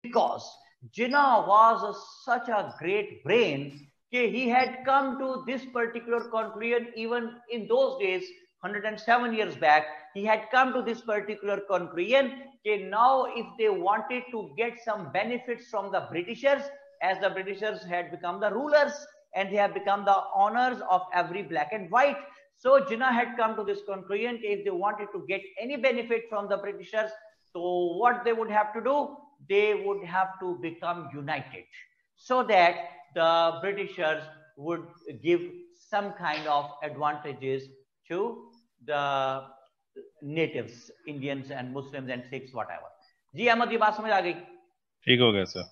because Jinnah was such a great brain that he had come to this particular conclusion even in those days, 107 years back. He had come to this particular conclusion that now if they wanted to get some benefits from the Britishers, as the Britishers had become the rulers and they have become the owners of every black and white. So Jinnah had come to this conclusion that if they wanted to get any benefit from the Britishers, so what they would have to do, they would have to become united so that the Britishers would give some kind of advantages to the natives, Indians and Muslims and Sikhs, whatever. जी अहमद, ये बात समझ आ गई? ठीक हो गया sir.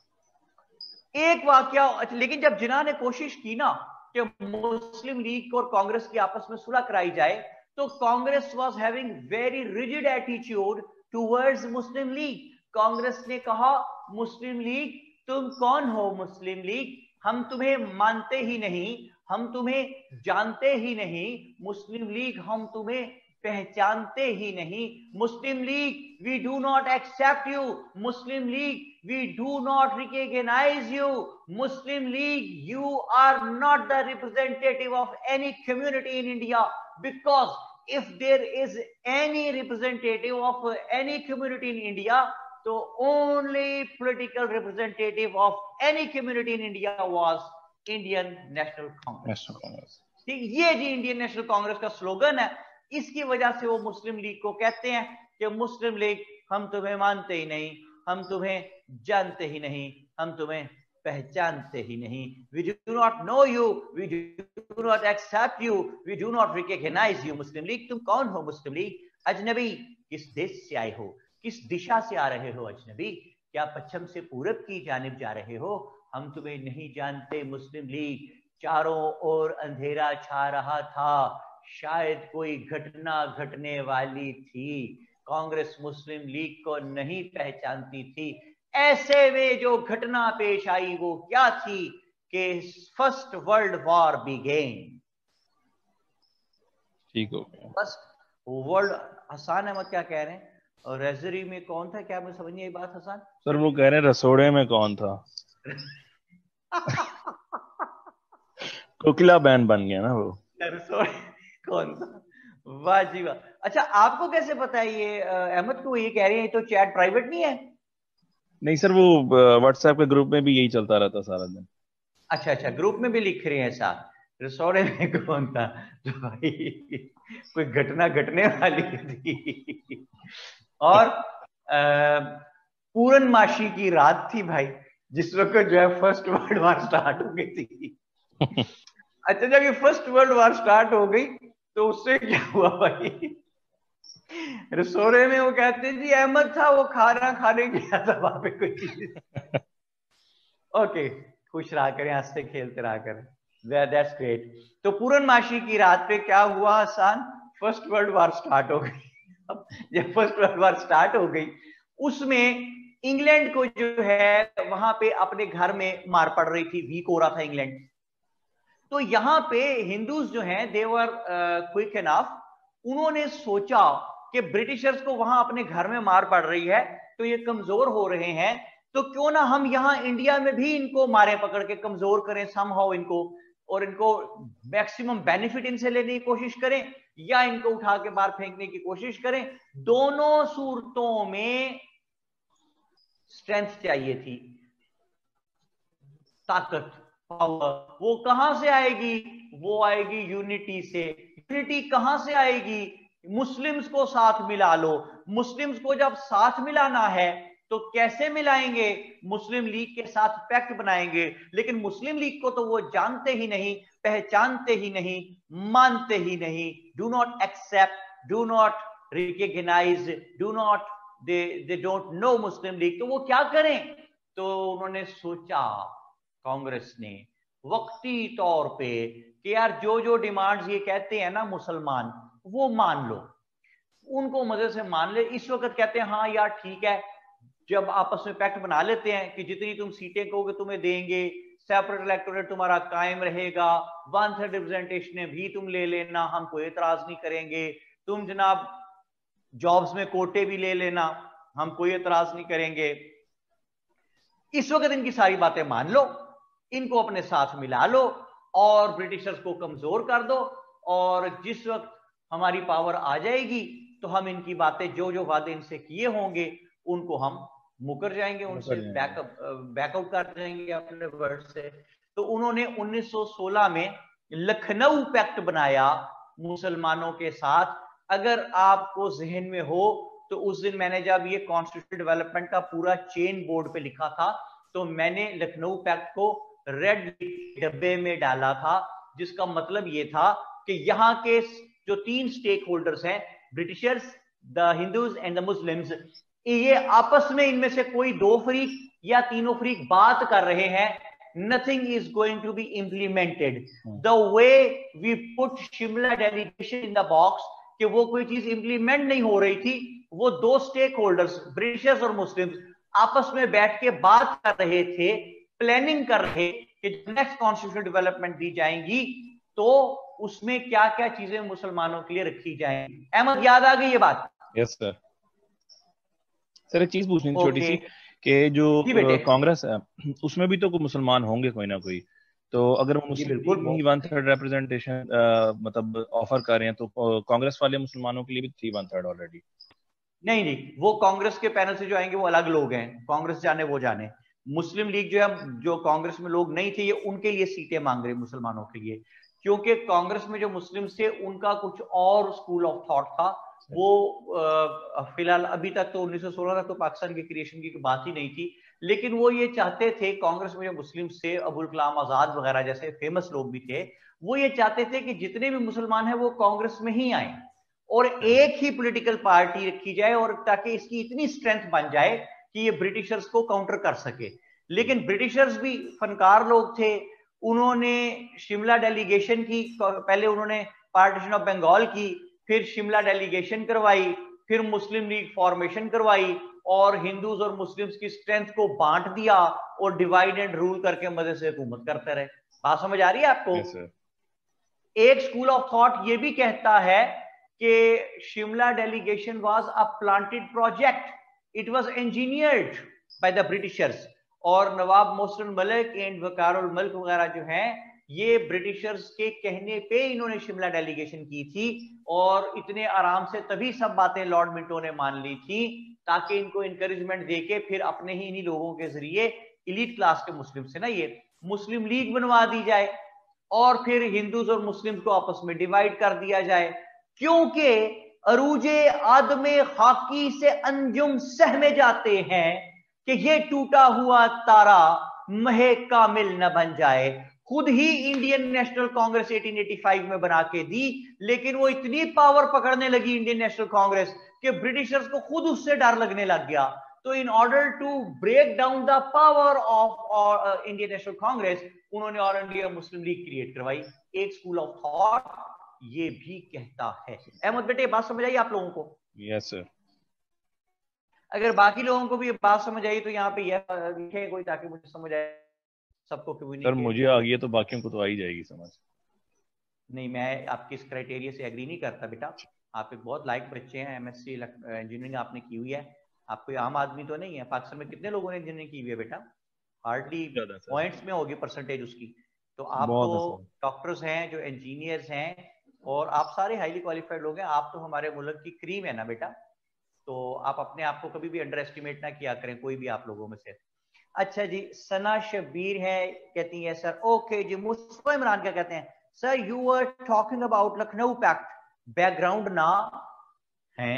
एक वाकया, लेकिन जब जिन्ना ने कोशिश की ना कि मुस्लिम लीग और कांग्रेस की आपस में सुलह कराई जाए, तो Congress was having very rigid attitude towards Muslim League. Congress ने कहा, मुस्लिम लीग तुम कौन हो? मुस्लिम लीग हम तुम्हें मानते ही नहीं, हम तुम्हें जानते ही नहीं, मुस्लिम लीग हम तुम्हें पहचानते ही नहीं, Muslim League we do not accept you, Muslim League we do not recognize you, Muslim League you are not the representative of any community in India, because if there is any representative of any community in India, so only political representative of any community in India was Indian National Congress. ठीक, ये जी Indian national Congress का slogan है। इसकी वजह से वो Muslim league को कहते हैं कि मुस्लिम लीग हम तुम्हें मानते ही नहीं, हम तुम्हें जानते ही नहीं, हम तुम्हें पहचानते ही नहीं। We do not know you, we do not accept you, we do not recognize you, Muslim League तुम कौन हो? मुस्लिम लीग अजनबी, किस देश से आए हो, किस दिशा से आ रहे हो? अजनबी, क्या पश्चिम से पूरब की जानिब जा रहे हो? हम तुम्हें नहीं जानते मुस्लिम लीग। चारों ओर अंधेरा छा रहा था, शायद कोई घटना घटने वाली थी, कांग्रेस मुस्लिम लीग को नहीं पहचानती थी। ऐसे में जो घटना पेश आई वो क्या थी कि फर्स्ट वर्ल्ड वॉर बिगेन। ठीक हो गया। फर्स्ट वर्ल्ड, हसन अहमद क्या कह रहे हैं? और रेजरी में कौन था? क्या मुझे समझ नहीं आई बात हसन। सर वो कह रहे हैं रसोड़े में कौन था। कोकिला बैन बन गया ना वो। रसोड़े कौन था? वाह जी वाह। अच्छा, आपको कैसे पता है ये? अहमद को ये कह रहे हैं तो चैट प्राइवेट नहीं है? नहीं सर, वो व्हाट्सएप के ग्रुप में भी यही चलता रहता सारा दिन। अच्छा अच्छा, ग्रुप में भी लिख रहे हैं साथ, रसोड़े में कौन था? तो भाई कोई घटना घटने वाली थी। और पूर्णमासी की रात थी भाई, जिस वक्त जो है फर्स्ट वर्ल्ड वॉर स्टार्ट हो गई थी। अच्छा, जब ये फर्स्ट वर्ल्ड वॉर स्टार्ट हो गई तो उससे क्या हुआ भाई? रसोड़े में वो कहते जी अहमद था, वो खाना खाने गया था वहां पे कोई चीज। ओके, खुश रहा करें, हंसते खेलते रहा करें, दैट्स ग्रेट। तो पूर्णमासी की रात पे क्या हुआ Hasan? First world war start हो गई। अब जब फर्स्ट वर्ल्ड वॉर स्टार्ट हो गई, उसमें इंग्लैंड को जो है वहां पे अपने घर में मार पड़ रही थी, वीक हो रहा था इंग्लैंड। तो यहाँ पे हिंदूज जो हैं देवर क्विक एनफ, उन्होंने सोचा कि ब्रिटिशर्स को वहां अपने घर में मार पड़ रही है तो ये कमजोर हो रहे हैं, तो क्यों ना हम यहाँ इंडिया में भी इनको मारे पकड़ के कमजोर करें समहाउ इनको, और इनको मैक्सिमम बेनिफिट इनसे लेने की कोशिश करें या इनको उठा के बाहर फेंकने की कोशिश करें। दोनों सूरतों में स्ट्रेंथ चाहिए थी, ताकत, पावर। वो कहां से आएगी? वो आएगी यूनिटी से। यूनिटी कहां से आएगी? मुस्लिम्स को साथ मिला लो। मुस्लिम्स को जब साथ मिलाना है तो कैसे मिलाएंगे? मुस्लिम लीग के साथ पैक्ट बनाएंगे, लेकिन मुस्लिम लीग को तो वो जानते ही नहीं, पहचानते ही नहीं, मानते ही नहीं। Do not accept, do not recognise, do not, they don't know Muslim League. तो वो क्या करें? तो उन्होंने सोचा कांग्रेस ने वक्ती तौर पे कि यार जो जो डिमांड्स ये कहते हैं ना मुसलमान, वो मान लो, उनको मजे से मान ले। इस वक्त कहते हैं हाँ यार ठीक है, जब आपस में पैक्ट बना लेते हैं कि जितनी तुम सीटें कहोगे तुम्हें देंगे, सेपरेट इलेक्टोरेट तुम्हारा कायम रहेगा, 1/3 रिप्रेजेंटेशन भी तुम ले लेना, हम कोई एतराज नहीं करेंगे, तुम जनाब जॉब्स में कोटे भी ले लेना, हम कोई एतराज नहीं करेंगे। इस वक्त इनकी सारी बातें मान लो, इनको अपने साथ मिला लो और ब्रिटिशर्स को कमजोर कर दो, और जिस वक्त हमारी पावर आ जाएगी तो हम इनकी बातें, जो जो वादे इनसे किए होंगे उनको हम मुकर जाएंगे, उनसे बैकआउट कर जाएंगे अपने वर्ड से। तो उन्होंने 1916 में लखनऊ पैक्ट बनाया मुसलमानों के साथ। अगर आपको जहन में हो तो उस दिन मैंने जब ये कॉन्स्टिट्यूशन डेवलपमेंट का पूरा चेन बोर्ड पे लिखा था, तो मैंने लखनऊ पैक्ट को रेड डब्बे में डाला था, जिसका मतलब ये था कि यहाँ के जो 3 स्टेक होल्डर्स हैं, Britishers, the Hindus and the Muslims, ये आपस में इनमें से कोई 2 फरीक या तीनों फरीक बात कर रहे हैं, nothing is going to be implemented the way we put Shimla delegation in the box, कि वो कोई चीज इंप्लीमेंट नहीं हो रही थी। वो 2 स्टेक होल्डर्स, ब्रिटिशर्स और मुस्लिम्स, आपस में बैठ के बात कर रहे थे, प्लानिंग कर रहे कि नेक्स्ट कॉन्स्टिट्यूशन डेवलपमेंट दी जाएंगी तो उसमें क्या क्या चीजें मुसलमानों के लिए रखी जाएंगी। अहमद, याद आ गई ये बात? Yes sir. सर एक चीज पूछनी छोटी सी, कि जो कांग्रेस है उसमें भी तो कोई मुसलमान होंगे कोई ना कोई, तो अगर वो मुस्लिम लीग ही 1/3 रिप्रेजेंटेशन मतलब ऑफर कर रहे हैं, तो कांग्रेस वाले मुसलमानों के लिए भी 3/3 ऑलरेडी? नहीं नहीं, वो कांग्रेस के पैनल से जो आएंगे वो अलग लोग हैं, कांग्रेस जाने वो जाने। मुस्लिम लीग जो है, जो कांग्रेस में लोग नहीं थे, ये उनके लिए सीटें मांग रहे मुसलमानों के लिए, क्योंकि कांग्रेस में जो मुस्लिम थे उनका कुछ और स्कूल ऑफ थॉट था। वो फिलहाल अभी तक तो 1916 तक तो पाकिस्तान के क्रिएशन की बात ही नहीं थी, लेकिन वो ये चाहते थे, कांग्रेस में जो मुस्लिम थे, अबुल कलाम आजाद वगैरह जैसे फेमस लोग भी थे, वो ये चाहते थे कि जितने भी मुसलमान हैं वो कांग्रेस में ही आए और एक ही पॉलिटिकल पार्टी रखी जाए, और ताकि इसकी इतनी स्ट्रेंथ बन जाए कि ये ब्रिटिशर्स को काउंटर कर सके। लेकिन ब्रिटिशर्स भी फनकार लोग थे, उन्होंने शिमला डेलीगेशन की, पहले उन्होंने पार्टीशन ऑफ बंगाल की, फिर शिमला डेलीगेशन करवाई, फिर मुस्लिम लीग फॉर्मेशन करवाई, और हिंदूज और मुस्लिम्स की स्ट्रेंथ को बांट दिया और डिवाइड एंड रूल करके मजे से हुकूमत करते रहे। बात समझ आ रही है आपको? yes, एक स्कूल ऑफ थॉट ये भी कहता है कि Shimla delegation was a planted project, it was engineered by the Britishers, और नवाब मोहसिन मलिक एंड वकारुल मल्क वगैरह जो हैं, ये ब्रिटिशर्स के कहने पे इन्होंने शिमला डेलीगेशन की थी, और इतने आराम से तभी सब बातें लॉर्ड मिंटो ने मान ली थी, ताकि इनको इंकरेजमेंट देके फिर अपने ही इन्हीं लोगों के जरिए इलीट क्लास के मुस्लिम से ना ये मुस्लिम लीग बनवा दी जाए, और फिर हिंदूज और मुस्लिम्स को आपस में डिवाइड कर दिया जाए, क्योंकि अरूजे आदमे खाकी से अंजुम सहमे जाते हैं कि ये टूटा हुआ तारा महे कामिल न बन जाए। खुद ही इंडियन नेशनल कांग्रेस 1885 में बना के दी, लेकिन वो इतनी पावर पकड़ने लगी इंडियन नेशनल कांग्रेस कि ब्रिटिशर्स को खुद उससे डर लगने लग गया। तो in order to break down the power of Indian national Congress, उन्होंने All India Muslim League create करवाई। एक स्कूल ऑफ थॉट ये भी कहता है। अहमद बेटे, बात समझ आई आप लोगों को? Yes sir. अगर बाकी लोगों को भी बात समझ आई तो यहाँ पे यह लिखे कोई, ताकि मुझे समझ आए सबको। सर मुझे आ गई है तो बाकियों को तो आ ही जाएगी समझ। नहीं, मैं आपकी इस क्राइटेरिया से एग्री नहीं करता बेटा। आप एक बहुत लायक बच्चे हैं, एमएससी इंजीनियरिंग आपने की हुई है, आप कोई आम आदमी तो नहीं है। पाकिस्तान में कितने लोगों ने इंजीनियरिंग की हुई है बेटा? हार्डली पॉइंट्स में होगी परसेंटेज उसकी। तो आप तो डॉक्टर्स हैं, जो इंजीनियर्स हैं, और आप सारे हाईली क्वालिफाइड लोग हैं। आप तो हमारे मुल्क की क्रीम है ना बेटा, तो आप अपने आप को कभी भी अंडर एस्टिमेट ना किया करें, कोई भी आप लोगों में से। अच्छा जी, सना शबीर है, कहती है सर ओके जी। मुस्तफा इमरान क्या कहते हैं? Sir you were talking about Lucknow pact, background ना है।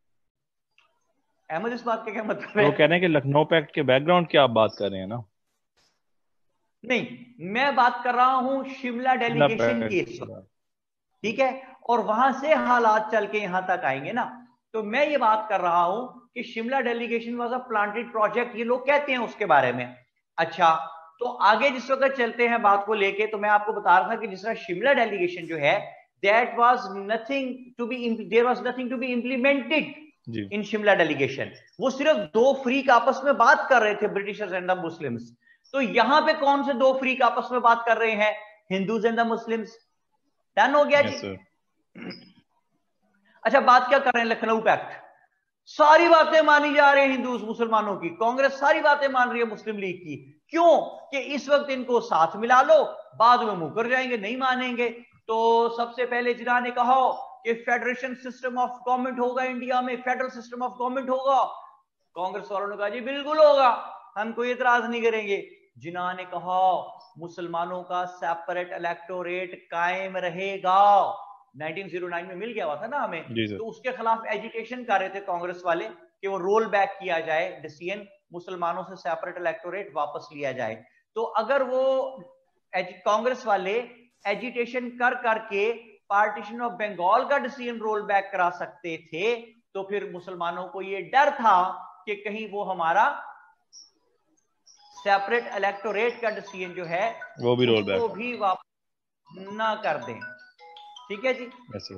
अहमद, इस बात का क्या मतलब है? वो कह रहे हैं कि लखनऊ पैक्ट के बैकग्राउंड की आप बात कर रहे हैं ना? नहीं, मैं बात कर रहा हूं शिमला डेलीगेशन की, ठीक है, और वहां से हालात चल के यहां तक आएंगे ना। तो मैं ये बात कर रहा हूं कि Shimla delegation was a planted project, ये लोग कहते हैं उसके बारे में। अच्छा, तो आगे जिस वक्त चलते हैं बात को लेके, तो मैं आपको बता रहा था कि जिस तरह शिमला डेलीगेशन जो है, that was nothing to be, there was nothing to be implemented in Shimla delegation. वो सिर्फ 2 फ्रीक आपस में बात कर रहे थे, ब्रिटिशर्स एंड द मुस्लिम्स। तो यहां पे कौन से 2 फ्रीक आपस में बात कर रहे हैं? Hindus and the Muslims. Done हो गया जी। अच्छा, बात क्या कर रहे हैं? लखनऊ पैक्ट। सारी बातें मानी जा रही है हिंदू मुसलमानों की, कांग्रेस सारी बातें मान रही है मुस्लिम लीग की। क्यों? कि इस वक्त इनको साथ मिला लो, बाद में मुकर जाएंगे, नहीं मानेंगे। तो सबसे पहले जिन्ना ने कहा कि फेडरेशन सिस्टम ऑफ गवर्नमेंट होगा इंडिया में, फेडरल सिस्टम ऑफ गवर्नमेंट होगा। कांग्रेस वालों ने कहा जी बिल्कुल होगा, हम कोई एतराज नहीं करेंगे। जिन्ना ने कहा मुसलमानों का सेपरेट इलेक्टोरेट कायम रहेगा, 1909 में मिल गया हुआ था ना हमें, तो उसके खिलाफ एजिटेशन कर रहे थे कांग्रेस वाले कि वो रोल बैक किया जाए डिसीजन, मुसलमानों से सेपरेट इलेक्टोरेट वापस लिया जाए। तो अगर वो कांग्रेस वाले एजिटेशन कर करके पार्टीशन ऑफ बंगाल का डिसीजन रोल बैक करा सकते थे, तो फिर मुसलमानों को ये डर था कि कहीं वो हमारा सेपरेट इलेक्टोरेट का डिसीजन जो है वो भी रोल बैक भी वापस ना कर दें। ठीक है जी। yes,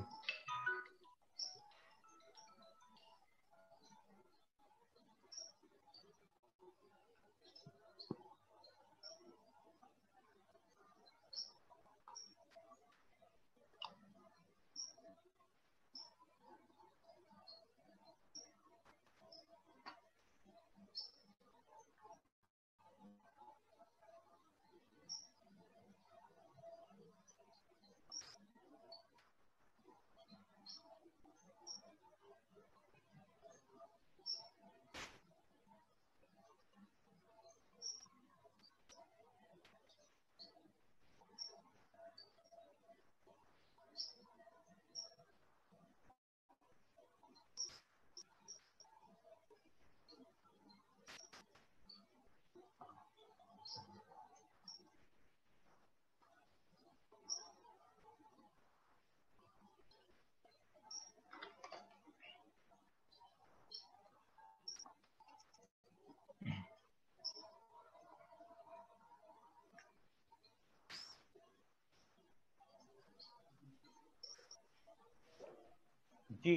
जी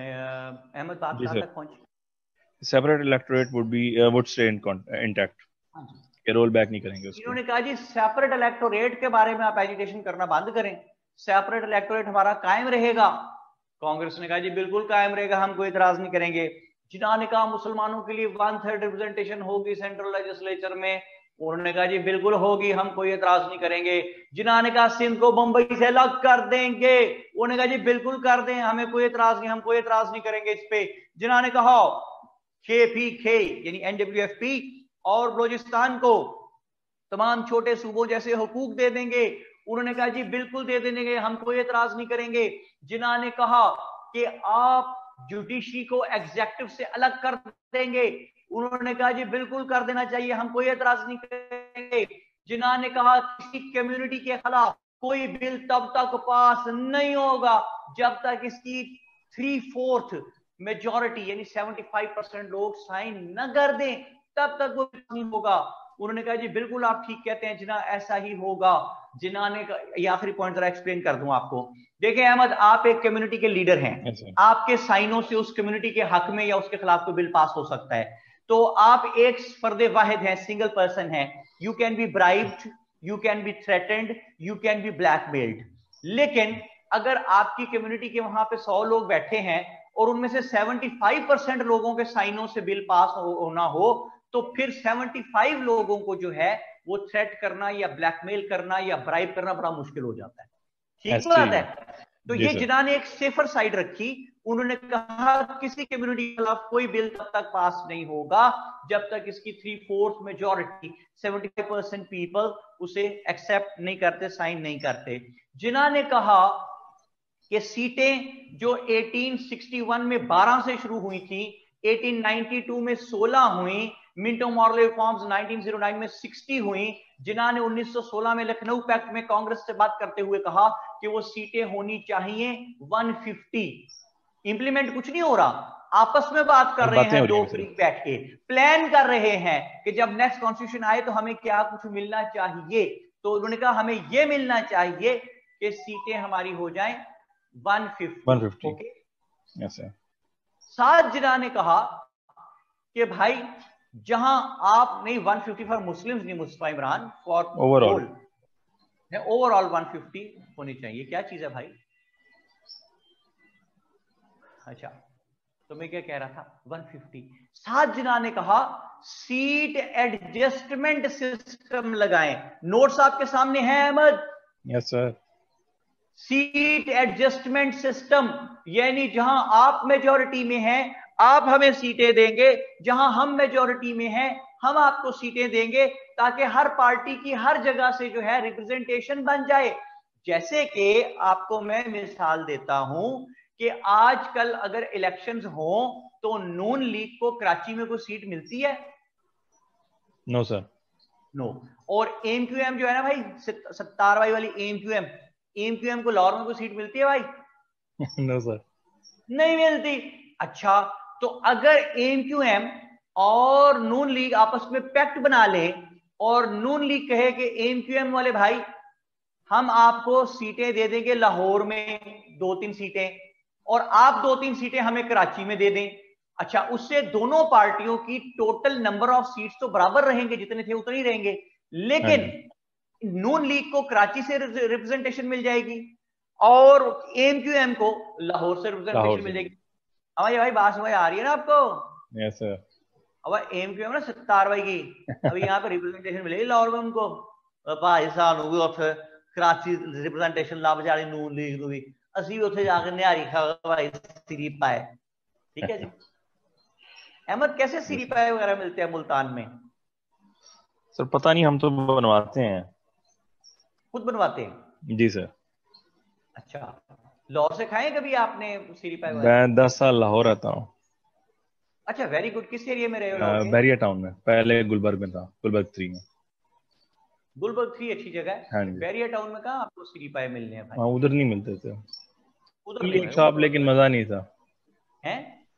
अहमद बात कहां तक पहुंची? Separate electorate would stay intact, के रोल बैक नहीं करेंगे उसको। इन्होंने कहा जी सेपरेट इलेक्टोरेट के बारे में आप एजिटेशन करना बंद करें, सेपरेट इलेक्टोरेट हमारा कायम रहेगा। कांग्रेस ने कहा जी बिल्कुल कायम रहेगा, हम कोई इतराज नहीं करेंगे। जिन्ना ने कहा मुसलमानों के लिए 1/3 रिप्रेजेंटेशन होगी सेंट्रल लेजिस्लेचर में, उन्होंने कहा जी बिल्कुल होगी, हम कोई एतराज नहीं करेंगे। जिन्ना ने कहा सिंध को बंबई से अलग कर देंगे, उन्होंने कहा जी बिल्कुल कर दें, हमें कोई एतराज नहीं, हम कोई एतराज नहीं करेंगे इस पे। जिन्ना ने कहा KPK यानी NWFP और बलोचिस्तान को तमाम छोटे सूबों जैसे हुकूक दे देंगे, उन्होंने कहा जी बिल्कुल दे देंगे, हम कोई एतराज नहीं करेंगे। जिन्ना ने कहा कि आप जुडिशरी को एग्जेक्टिव से अलग कर देंगे, उन्होंने कहा जी बिल्कुल कर देना चाहिए, हम कोई एतराज नहीं करेंगे। जिन्ना ने कहा किसी कम्युनिटी के खिलाफ कोई बिल तब तक पास नहीं होगा जब तक इसकी 3/4 मेजॉरिटी यानी 75% लोग साइन न कर दें, तब तक वो नहीं होगा। उन्होंने कहा जी बिल्कुल आप ठीक कहते हैं जिन्ना, ऐसा ही होगा। जिन्ना ने ये आखिरी पॉइंट जरा एक्सप्लेन कर दूं आपको। देखिए अहमद, आप एक कम्युनिटी के लीडर हैं, आपके साइनों से उस कम्युनिटी के हक में या उसके खिलाफ कोई बिल पास हो सकता है, तो आप एक फर्द वाहिद हैं, सिंगल पर्सन है। You can be bribed, you can be threatened, you can be blackmailed. लेकिन अगर आपकी कम्युनिटी के वहां पे 100 लोग बैठे हैं और उनमें से 75% लोगों के साइनों से बिल पास होना हो, तो फिर 75 लोगों को जो है वो थ्रेट करना या ब्लैकमेल करना या ब्राइब करना बड़ा मुश्किल हो जाता है। ठीक बात है। तो ये जिन्ना ने एक सेफर साइड रखी, उन्होंने कहा किसी कम्युनिटी के खिलाफ कोई बिल तब तक पास नहीं होगा जब तक इसकी 3/4 मेजॉरिटी 75% पीपल उसे एक्सेप्ट नहीं करते, साइन नहीं करते। जिन्ना ने कहा कि सीटें जो 1861 में 12 से शुरू हुई थी, 1892 में 16 हुई, मिंटो मॉर्ले रिफॉर्म्स 1909 में 60 हुई। जिन्ना ने 1916 में लखनऊ पैक्ट में कांग्रेस से बात करते हुए कहा कि वो सीटें होनी चाहिए 150। इंप्लीमेंट कुछ नहीं हो रहा, आपस में बात कर रहे हैं, दो फ्रीक बैठ के प्लान कर रहे हैं कि जब नेक्स्ट कॉन्स्टिट्यूशन आए तो हमें क्या कुछ मिलना चाहिए। तो उन्होंने कहा हमें यह मिलना चाहिए कि सीटें हमारी हो जाएं 150। ओके, साथ जिन्ना ने कहा कि भाई जहां आप नहीं 150 फॉर मुस्लिम्स नहीं मुस्तफा इमरान, फॉर ओवरऑल 150 होनी चाहिए। क्या चीज है भाई? अच्छा, तो मैं क्या कह रहा था 150। सात जना ने कहा सीट एडजस्टमेंट सिस्टम लगाएं। नोट्स आपके सामने हैं Ahmed? Yes sir. Seat adjustment system, यानी जहां आप मेजॉरिटी में हैं आप हमें सीटें देंगे, जहां हम मेजॉरिटी में हैं हम आपको सीटें देंगे, ताकि हर पार्टी की हर जगह से जो है रिप्रेजेंटेशन बन जाए। जैसे कि आपको मैं मिसाल देता हूं कि आजकल अगर इलेक्शंस हो तो नून लीग को कराची में कोई सीट मिलती है? No sir. नो। और एमक्यूएम जो है ना भाई, सत्तार भाई वाली एमक्यूएम को लाहौर में कोई सीट मिलती है भाई? No sir. नहीं मिलती। अच्छा, तो अगर एमक्यूएम और नून लीग आपस में पैक्ट बना ले और नून लीग कहे कि एमक्यूएम वाले भाई हम आपको सीटें दे देंगे लाहौर में 2-3 सीटें, और आप 2-3 सीटें हमें कराची में दे दें, अच्छा उससे दोनों पार्टियों की टोटल नंबर ऑफ सीट्स तो बराबर रहेंगे, जितने थे उतने ही रहेंगे, लेकिन नून लीग को कराची से रिप्रेजेंटेशन मिल जाएगी और एमक्यूएम को लाहौर से रिप्रेजेंटेशन मिल जाएगी। हमारी भाई बात समझ आ रही है ना आपको? Yes sir. अब एमक्यूएम ना सत्तार भाई की अभी यहाँ पे रिप्रेजेंटेशन मिलेगी लाहौर में उनको, भाई सानू भी उठे कराची रिप्रेजेंटेशन लब जानी नून लीग भी, ਅਸੀਂ भी ਉੱਥੇ जाकर निहारी खा भाई सीरी पाए। ठीक है जी। अहमद कैसे सीरी पाए वगैरह मिलते हैं मुल्तान में? सर पता नहीं, हम तो बनवाते हैं। खुद बनवाते हैं? जी सर। अच्छा, लाहौर से खाए कभी आपने सीरी पाए वगैरह? मैं 10 साल लाहौर रहता हूँ। अच्छा, वेरी गुड। किस एरिया में रहे हो लाहौर के? बैरिया टाउन में, पहले गुलबर्ग में था, गुलबर्ग 3 में। गुलबर्ग 3 अच्छी जगह है। हाँ जी। बैरिया टाउन में कहाँ आपको सीरी पाए मिलने हैं भाई? हाँ, उधर नहीं मिलते थे। उधर नहीं एक शॉप, लेकिन मजा नहीं था। है?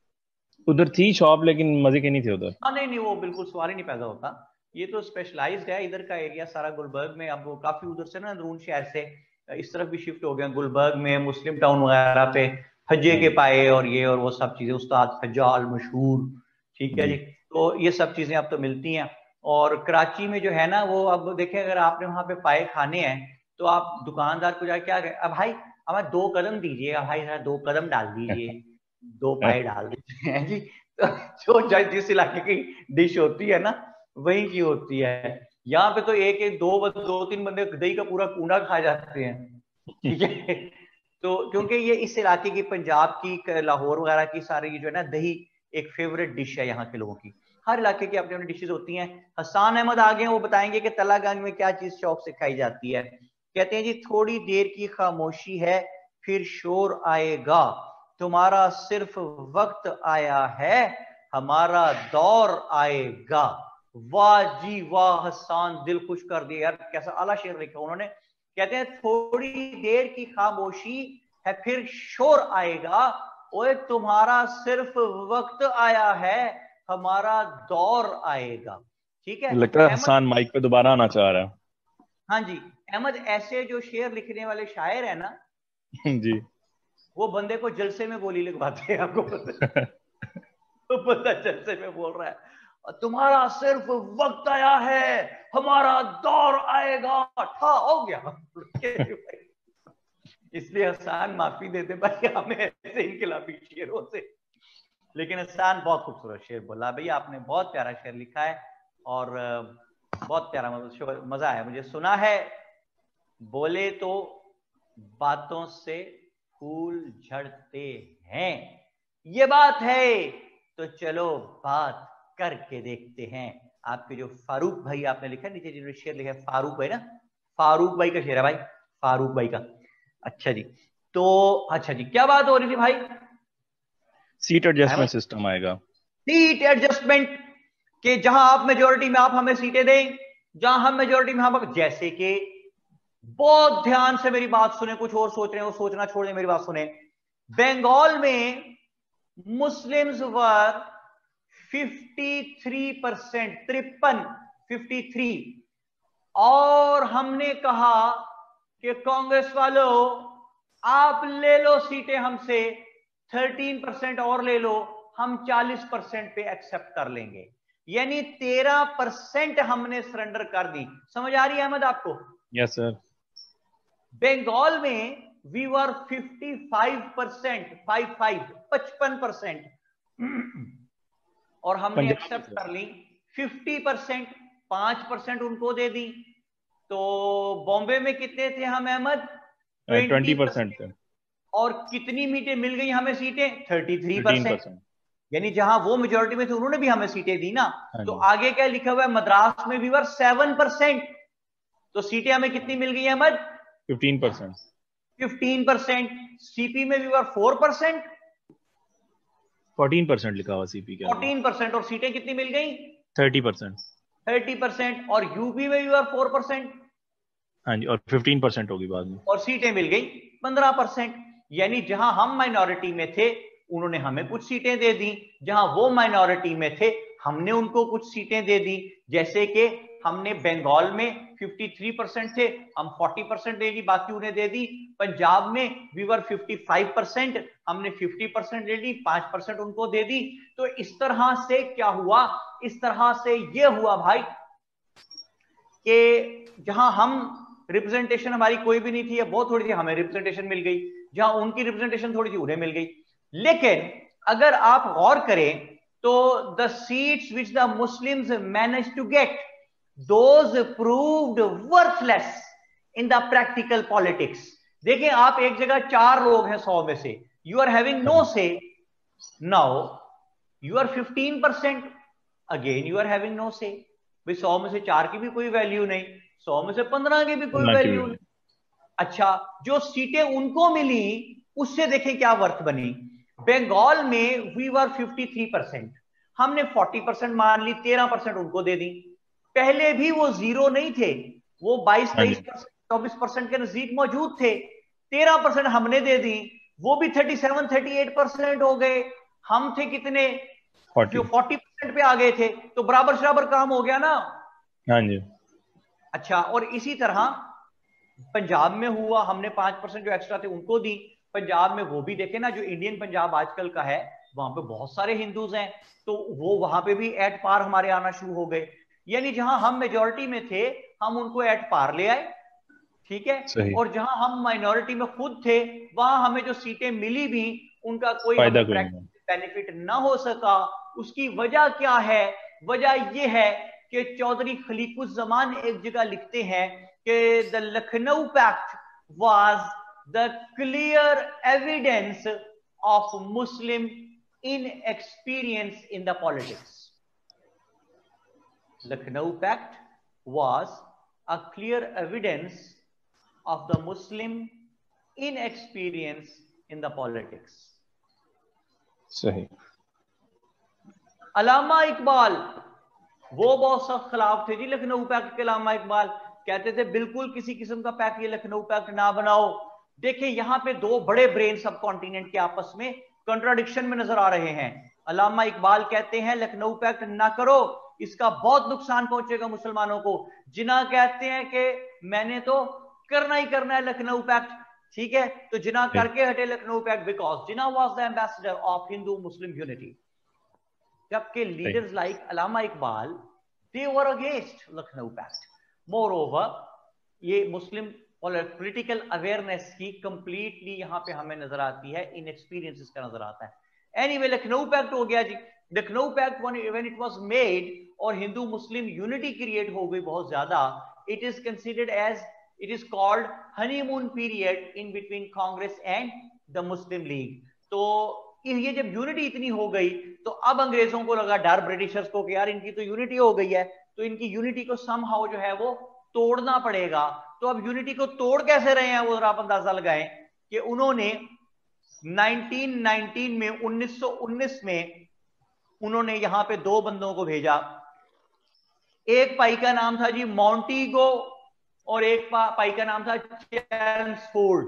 उधर थी शॉप लेकिन मजे के नहीं थे उधर। हाँ नहीं नहीं, वो बिल्कुल सवाल ही नहीं पैदा होता। ये तो स्पेशलाइज्ड है इधर का एरिया सारा गुलबर्ग में। अब वो काफी उधर से ना अंदरून शहर से इस तरफ भी शिफ्ट हो गए गुलबर्ग में, मुस्लिम टाउन वगैरह पे हज्जे के पाए और ये और वो सब चीजें, उस्ताद हज्जाल मशहूर। ठीक है जी। तो ये सब चीजें अब तो मिलती हैं। और कराची में जो है ना वो, अब देखें अगर आपने वहां पे पाए खाने हैं तो आप दुकानदार को जाके क्या कहें, अब भाई हमें 2 कदम दीजिएगा भाई, 2 कदम डाल दीजिए, 2 पाए डाल दीजिए हैं जी। तो जो जिस इलाके की डिश होती है ना वही की होती है। यहाँ पे तो एक एक 2-3 बंदे दही का पूरा कूड़ा खा जाते हैं। ठीक है। तो क्योंकि ये इस इलाके की, पंजाब की, लाहौर वगैरह की सारी जो है ना दही एक फेवरेट डिश है यहाँ के लोगों की। हर इलाके की अपनी अपनी डिशेज होती हैं। हसान अहमद आ गए, वो बताएंगे कि तलागंज में क्या चीज शौक से खाई जाती है। कहते हैं जी थोड़ी देर की खामोशी है फिर शोर आएगा, तुम्हारा सिर्फ वक्त आया है हमारा दौर आएगा। वाह जी वाह, हसान दिल खुश कर दिया यार, कैसा आला शेर लिखा उन्होंने। कहते हैं थोड़ी देर की खामोशी है फिर शोर आएगा, ओए तुम्हारा सिर्फ वक्त आया है हमारा दौर आएगा। ठीक है। लगता है हसान माइक पे दोबारा आना चाह रहा है। हाँ जी। अहमद ऐसे जो शेर लिखने वाले शायर है ना जी, वो बंदे को जलसे में बोली लगवाते हैं, आपको पता? तो बंदा जलसे में बोल रहा है तुम्हारा सिर्फ वक्त आया है हमारा दौर आएगा, ठा हो गया। इसलिए हसान माफी देते भाई हमें ऐसे इनकलाबी शेरों से। लेकिन हसान बहुत खूबसूरत शेर बोला भाई आपने, बहुत प्यारा शेर लिखा है और बहुत प्यारा, मतलब मजा आया मुझे। सुना है बोले तो बातों से फूल झड़ते हैं, ये बात है तो चलो बात करके देखते हैं। आपके जो फारूक भाई आपने लिखा नीचे जिन्होंने शेर लिखा है, फारूक भाई ना, फारूक भाई का शेर है भाई, फारूक भाई का। अच्छा जी। तो अच्छा जी, क्या बात हो रही थी भाई? सीट एडजस्टमेंट सिस्टम आएगा। सीट एडजस्टमेंट के जहां आप मेजोरिटी में आप हमें सीटें दें, जहां हम मेजोरिटी में हम, जैसे कि बहुत ध्यान से मेरी बात सुने, कुछ और सोच रहे हैं वो सोचना छोड़ दें, मेरी बात सुने। बंगाल में मुस्लिम्स वर 53%, 53, और हमने कहा कि कांग्रेस वालों आप ले लो सीटें हमसे, 13% और ले लो, हम 40% पे एक्सेप्ट कर लेंगे। यानी 13% हमने सरेंडर कर दी। समझ आ रही है अहमद आपको? Yes sir. बंगाल में वी वर 55%, 55%, और हमने एक्सेप्ट कर ली 50%, 5% उनको दे दी। तो बॉम्बे में कितने थे हम अहमद? 20%। और कितनी मीटें मिल गई हमें सीटें? 33%। यानी जहां वो मेजोरिटी में थे उन्होंने भी हमें सीटें दी ना। तो आगे क्या लिखा हुआ है? मद्रास में वी वर 7%। तो सीटें हमें कितनी मिल गई अहमद? 15%। 15%। सीपी में वी वर 4%। 14% लिखा हुआ सीपी का। 14%। और सीटें कितनी मिल गई? 30%। 30%। और यूपी में वी वर 4%। हाँ जी, और 15% होगी बाद में। और सीटें मिल गई 15%। यानी जहां हम माइनॉरिटी में थे उन्होंने हमें कुछ सीटें दे दी, जहां वो माइनॉरिटी में थे हमने उनको कुछ सीटें दे दी। जैसे कि हमने बंगाल में 53% थे, हम 40% दे दी, बाकी उन्हें दे दी। पंजाब में वी वर 55%, हमने 50% ले ली, 5% उनको दे दी। तो इस तरह से क्या हुआ? इस तरह से ये हुआ भाई कि जहां हम रिप्रेजेंटेशन हमारी कोई भी नहीं थी या बहुत थोड़ी थी, हमें रिप्रेजेंटेशन मिल गई। जहां उनकी रिप्रेजेंटेशन थोड़ी थी उन्हें मिल गई। लेकिन अगर आप गौर करें तो the seats which the Muslims manage to get those proved worthless in the practical politics. देखिए आप एक जगह 4 लोग हैं 100 में से, you are having no say, now you are 15%, again you are having no say. भाई 100 में से 4 की भी कोई वैल्यू नहीं, 100 में से 15 की भी कोई वैल्यू नहीं। अच्छा, जो सीटें उनको मिली उससे देखें क्या वर्थ बनी। बंगाल में वी वर 53%, हमने 40% मान ली, 13% उनको दे दी। पहले भी वो जीरो नहीं थे, वो 22-23%, 24% के नजदीक मौजूद थे। 13% हमने दे दी, वो भी 37-38% हो गए। हम थे कितने? 40% पे आ गए थे। तो बराबर शराबर काम हो गया ना। हाँ जी। अच्छा, और इसी तरह पंजाब में हुआ, हमने 5% जो एक्स्ट्रा थे उनको दी। पंजाब में वो भी देखे ना, जो इंडियन पंजाब आजकल का है वहां पे बहुत सारे हिंदूज हैं, तो वो वहां पे भी एट पार हमारे आना शुरू हो गए। यानी जहां हम मेजोरिटी में थे हम उनको एट पार ले आए, ठीक है। और जहां हम माइनॉरिटी में खुद थे वहां हमें जो सीटें मिली भी उनका कोई हमें प्रैक्टिकल बेनिफिट ना हो सका। उसकी वजह क्या है? वजह यह है कि चौधरी खलीकुज्जमान एक जगह लिखते हैं कि the Lucknow pact was the clear evidence of Muslim inexperience in the politics. Lucknow Pact was a clear evidence of the Muslim inexperience in the politics. सही। अलामा इकबाल वो बहुत सख्त खिलाफ थे जी लखनऊ पैक्ट के। अलामा इकबाल कहते थे बिल्कुल किसी किस्म का पैक्ट, ये लखनऊ पैक्ट ना बनाओ। देखिए यहां पे 2 बड़े ब्रेन सब कॉन्टिनेंट के आपस में कंट्राडिक्शन में नजर आ रहे हैं। अलामा इकबाल कहते हैं लखनऊ पैक्ट ना करो, इसका बहुत नुकसान पहुंचेगा मुसलमानों को। जिन्ना कहते हैं कि मैंने तो करना ही करना है लखनऊ पैक्ट, ठीक है। तो जिन्ना करके हटे Lucknow pact because Jinnah was the ambassador of Hindu Muslim unity. जबकि leaders like Allama Iqbal they were against Lucknow pact. Moreover ये मुस्लिम पॉलिटिकल अवेयरनेस की कंप्लीटली यहां पे हमें नजर आती है, इनएक्सपीरियंस इसका नजर आता है। एनीवे लखनऊ पैक्ट हो गया ji. Lucknow pact when it was made और हिंदू मुस्लिम यूनिटी क्रिएट हो गई बहुत ज्यादा, it is considered as, it is called honeymoon period in between Congress and the Muslim League. तो ये जब यूनिटी इतनी हो गई तो अब अंग्रेजों को लगा डर ब्रिटिशर्स को कि यार इनकी तो यूनिटी हो गई है, तो इनकी यूनिटी को समहाउ जो है वो तोड़ना पड़ेगा। तो अब यूनिटी को तोड़ कैसे रहे हैं वो आप अंदाजा लगाएं कि उन्होंने 1919 में 1919 में उन्होंने यहां पे 2 बंदों को भेजा। एक भाई का नाम था जी मॉन्टीगो और एक भाई का नाम था Chelmsford.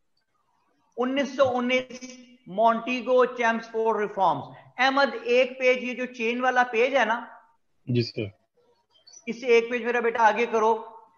1919 Montagu Chelmsford reforms. Ahmed एक पेज, ये जो चेन वाला पेज है ना, जी सर, इसे एक पेज मेरा बेटा आगे करो।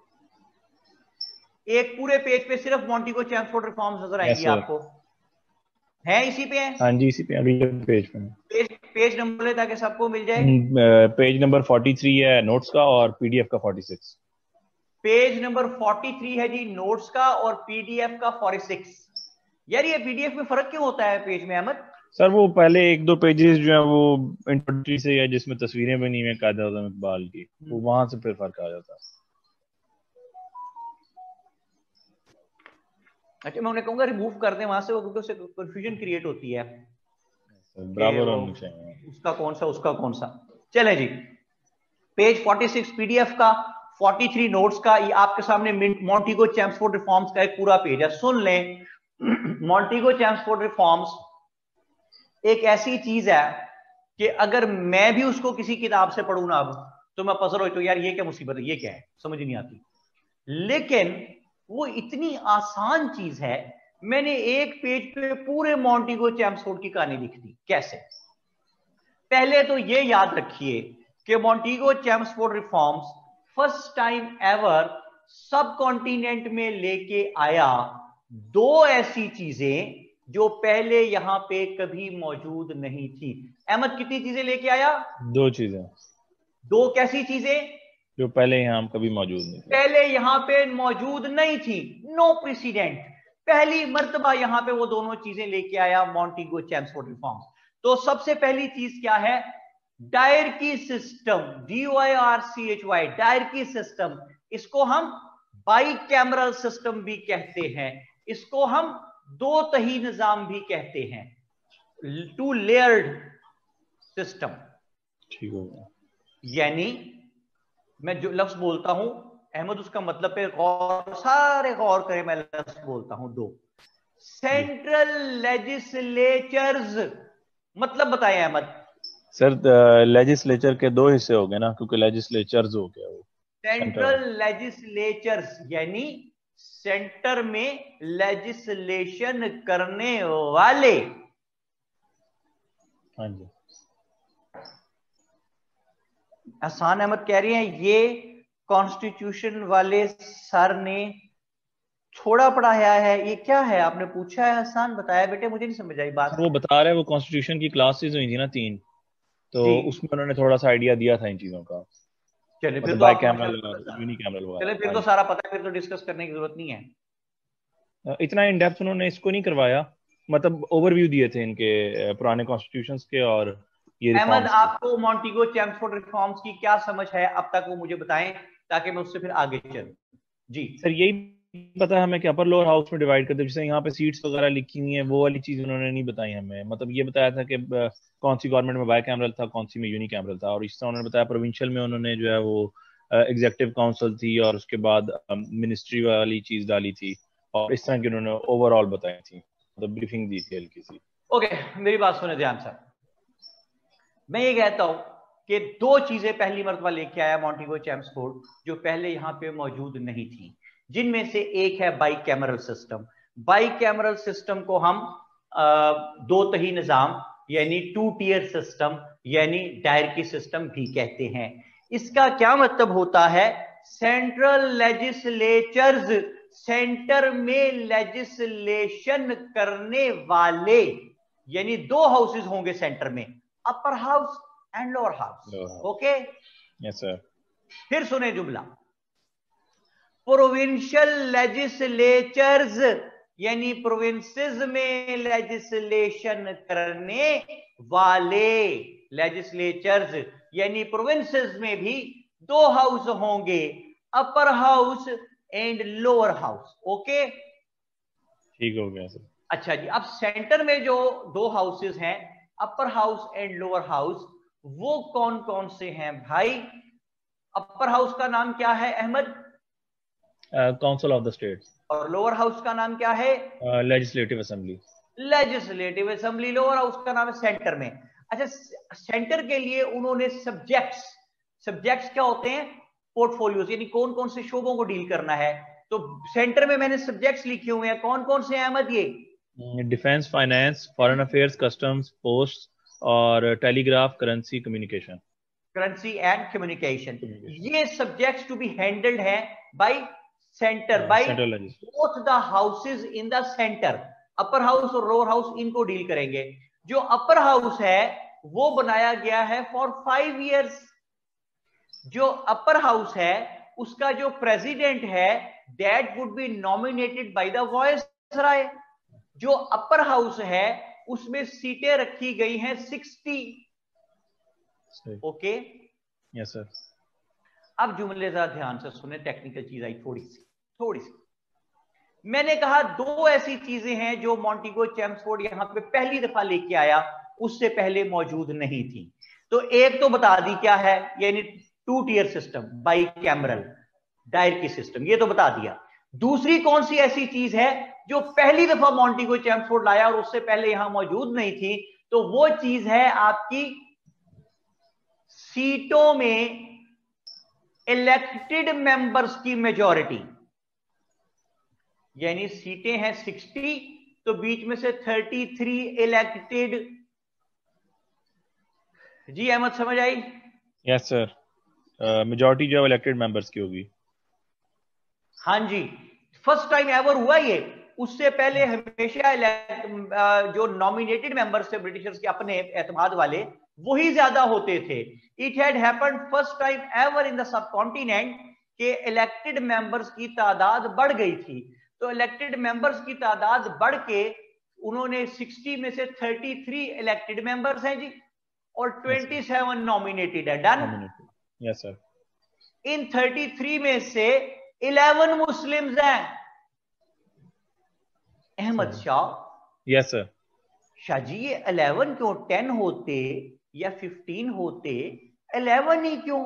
एक पूरे पेज पे सिर्फ मॉन्टीगो चैम्सफोर्ड रिफॉर्म्स नजर आएंगी आपको। है इसी पे है? हाँ जी इसी पे, अगले पेज पे। पेज नंबर ले ताकि सबको मिल जाए। पेज नंबर 43 है नोट्स का और पीडीएफ का 46। पेज नंबर 43 है जी नोट्स का और पीडीएफ का 46। यार ये पीडीएफ में फर्क क्यों होता है पेज में अहमद? सर वो पहले 1-2 पेजेस जो है वो इंट्रोडक्टरी से, या जिसमें तस्वीरें बनी हुई हैं कायद आज़म इकबाल की, वो वहां से फिर फर्क आ जाता है। अच्छा, मैं उन्हें कहूंगा रिमूव कर दें वहां से, वो क्योंकि उससे कंफ्यूजन क्रिएट होती है बराबर होनी चाहिए, उसका कौन सा उसका कौन सा। चले जी, पेज 46 पीडीएफ का, 43 नोट्स का, ये आपके सामने मॉन्टेगो चैम्सफोर्ड रिफॉर्म्स का एक पूरा पेज है, सुन लें। मॉन्टेगो चैम्सफोर्ड रिफॉर्म्स एक ऐसी चीज है कि अगर मैं भी उसको किसी किताब से पढ़ूं ना अब, तो मैं पजल हो तो यार ये क्या मुसीबत है, ये क्या है, समझ नहीं आती। लेकिन वो इतनी आसान चीज है, मैंने एक पेज पे पूरे मॉन्टेगो चैम्सफोर्ड की कहानी लिख दी। कैसे? पहले तो ये याद रखिए कि Montagu Chelmsford reforms first time ever subcontinent में लेके आया दो ऐसी चीजें जो पहले यहां पे कभी मौजूद नहीं थी। अहमद, कितनी चीजें लेके आया? 2 चीजें। 2 कैसी चीजें? जो पहले यहाँ कभी मौजूद नहीं थी, पहले यहां पे मौजूद नहीं थी, नो प्रेसिडेंट। पहली मर्तबा यहां पे वो दोनों चीजें लेके आया मॉन्टेगो चैम्सफोर्ड रिफॉर्म्स। तो सबसे पहली चीज क्या है? Dyarchy system, DOIRCHY, dyarchy system. इसको हम बाई कैमरल सिस्टम भी कहते हैं, इसको हम 2 तही निजाम भी कहते हैं, 2 लेयर्ड सिस्टम। ठीक हो गया। यानी मैं जो लफ्ज बोलता हूं अहमद, उसका मतलब पे गौर, सारे गौर करें, मैं लफ्ज बोलता हूं 2। सेंट्रल लेजिस्लेचर्स, मतलब बताएं अहमद। सर लेजिस्लेचर के 2 हिस्से हो गए ना, क्योंकि लेजिस्लेचर्स हो गया वो सेंट्रल लेजिस्लेचर्स यानी सेंटर में लेजिस्लेशन करने वाले। हाँ जी। हसान अहमद कह रहे हैं ये कॉन्स्टिट्यूशन वाले सर ने थोड़ा पढ़ाया है, ये क्या है? आपने पूछा है हसान, बताया बेटे, मुझे नहीं समझ आई बात। वो बता रहे हैं वो कॉन्स्टिट्यूशन की क्लासेस हुई थी ना 3, तो जी, उसमें उन्होंने थोड़ा सा आइडिया दिया था इन चीजों का, चलिए फिर मतलब तो बाई आपको कैमरल माशाल्लाह और पता है। यूनी कैमरल चलिए वगैरह। फिर हाँ तो जी। सारा पता है, फिर तो डिस्कस करने की जरूरत नहीं है। इतना इन डेप्थ उन्होंने इसको नहीं करवाया, मतलब ओवरव्यू दिए थे इनके पुराने कॉन्स्टिट्यूशंस के और ये अहमद, रिफॉर्म्स के। आपको मॉन्टेगो चैम्सफोर्ड रिफॉर्म्स की क्या समझ है अब तक, वो मुझे बताएं ताकि मैं उससे फिर आगे चलूं। जी सर यही पता है हमें कि अपर लोअर हाउस में डिवाइड करते, जैसे यहाँ पे सीट्स वगैरह लिखी हुई हैं, वो वाली चीज उन्होंने नहीं बताई हमें। मतलब ये बताया था कि कौन सी गवर्नमेंट में बाई कैमरल था, कौन सी में यूनी कैमरल था, और इस तरह उन्होंने बताया प्रोविंशियल में उन्होंने जो है वो एग्जीक्यूटिव काउंसिल थी, और उसके बाद मिनिस्ट्री वाली चीज डाली थी, और इस तरह की उन्होंने ओवरऑल बताई थी, मतलब ब्रीफिंग दी थी हल्की सी। ओके, मेरी बात सुने ध्यान से। मैं ये कहता हूं कि 2 चीजें पहली मर्तबा लेके आया मॉन्टेगो चैम्सफोर्ड जो पहले यहां पे मौजूद नहीं थी, जिनमें से एक है bicameral system. Bicameral system को हम 2 तही निजाम यानी 2 टियर सिस्टम यानी डायरकी सिस्टम भी कहते हैं। इसका क्या मतलब होता है? सेंट्रल लेजिस्लेचर्स, सेंटर में लेजिस्लेशन करने वाले, यानी 2 हाउसेज होंगे सेंटर में, upper house and lower house. Okay, yes sir. फिर सुने जुमला, प्रोविंशियल लेजिस्लेचर्स यानी प्रोविंसेस में लेजिस्लेशन करने वाले, लेजिस्लेचर्स यानी प्रोविंसेस में भी 2 हाउस होंगे, upper house and lower house. Okay, ठीक हो गया सर। अच्छा जी, अब सेंटर में जो 2 हाउसेस हैं, upper house and lower house, वो कौन कौन से हैं भाई? अपर हाउस का नाम क्या है Ahmed? Council of the states. और लोअर हाउस का नाम क्या है? Legislative assembly. Legislative assembly. Lower house का नाम है सेंटर में। अच्छा, सेंटर के लिए उन्होंने सब्जेक्ट्स, सब्जेक्ट्स क्या होते हैं? पोर्टफोलियोज, यानी कौन कौन से शोबों को डील करना है। तो सेंटर में मैंने सब्जेक्ट्स लिखे हुए हैं, कौन कौन से हैं अहमद? ये defence, finance, foreign affairs, customs, post और telegraph, currency, communication. Currency and communication, ये सब्जेक्ट्स टू बी हैंडल्ड है by centre, by central legislature. Both the houses in the centre. Upper house और लोअर हाउस इनको deal करेंगे। जो upper house है वो बनाया गया है फॉर 5 इयर्स। जो अपर हाउस है उसका जो प्रेसिडेंट है that would be nominated by the viceroy. जो अपर हाउस है उसमें सीटें रखी गई हैं 60। Okay yes sir. अब जुमले जरा ध्यान से सुने, टेक्निकल चीज आई थोड़ी सी। मैंने कहा दो ऐसी चीजें हैं जो मॉन्टेगो चेम्सफोर्ड यहां पे पहली दफा लेके आया, उससे पहले मौजूद नहीं थी। तो एक तो बता दी क्या है, यानी 2 tier system, bicameral directory system, ये तो बता दिया। दूसरी कौन सी ऐसी चीज है जो पहली दफा मॉन्टेगो चेम्सफोर्ड लाया और उससे पहले यहां मौजूद नहीं थी? तो वो चीज है आपकी सीटों में इलेक्टेड मेंबर्स की मेजॉरिटी। यानी सीटें हैं 60, तो बीच में से 33 इलेक्टेड। जी अहमद समझ आई? यस सर, मेजॉरिटी जो इलेक्टेड मेंबर्स की होगी। हाँ जी, फर्स्ट टाइम एवर हुआ ये। उससे पहले हमेशा जो नॉमिनेटेड मेंबर्स थे ब्रिटिशर्स के अपने एतमाद वाले, वही ज्यादा होते थे। It had happened first time ever in the subcontinent के इलेक्टेड मेंबर्स की तादाद बढ़ गई थी। तो इलेक्टेड मेंबर्स की तादाद बढ़ के उन्होंने 60 में से 33 इलेक्टेड मेंबर्स हैं जी, और 27 नॉमिनेटेड है। डन? Yes sir. इन 33 में से 11 मुस्लिम्स हैं। अहमद शाह। Yes sir. शाह जी ये 11 क्यों? 10 होते या 15 होते, 11 ही क्यों?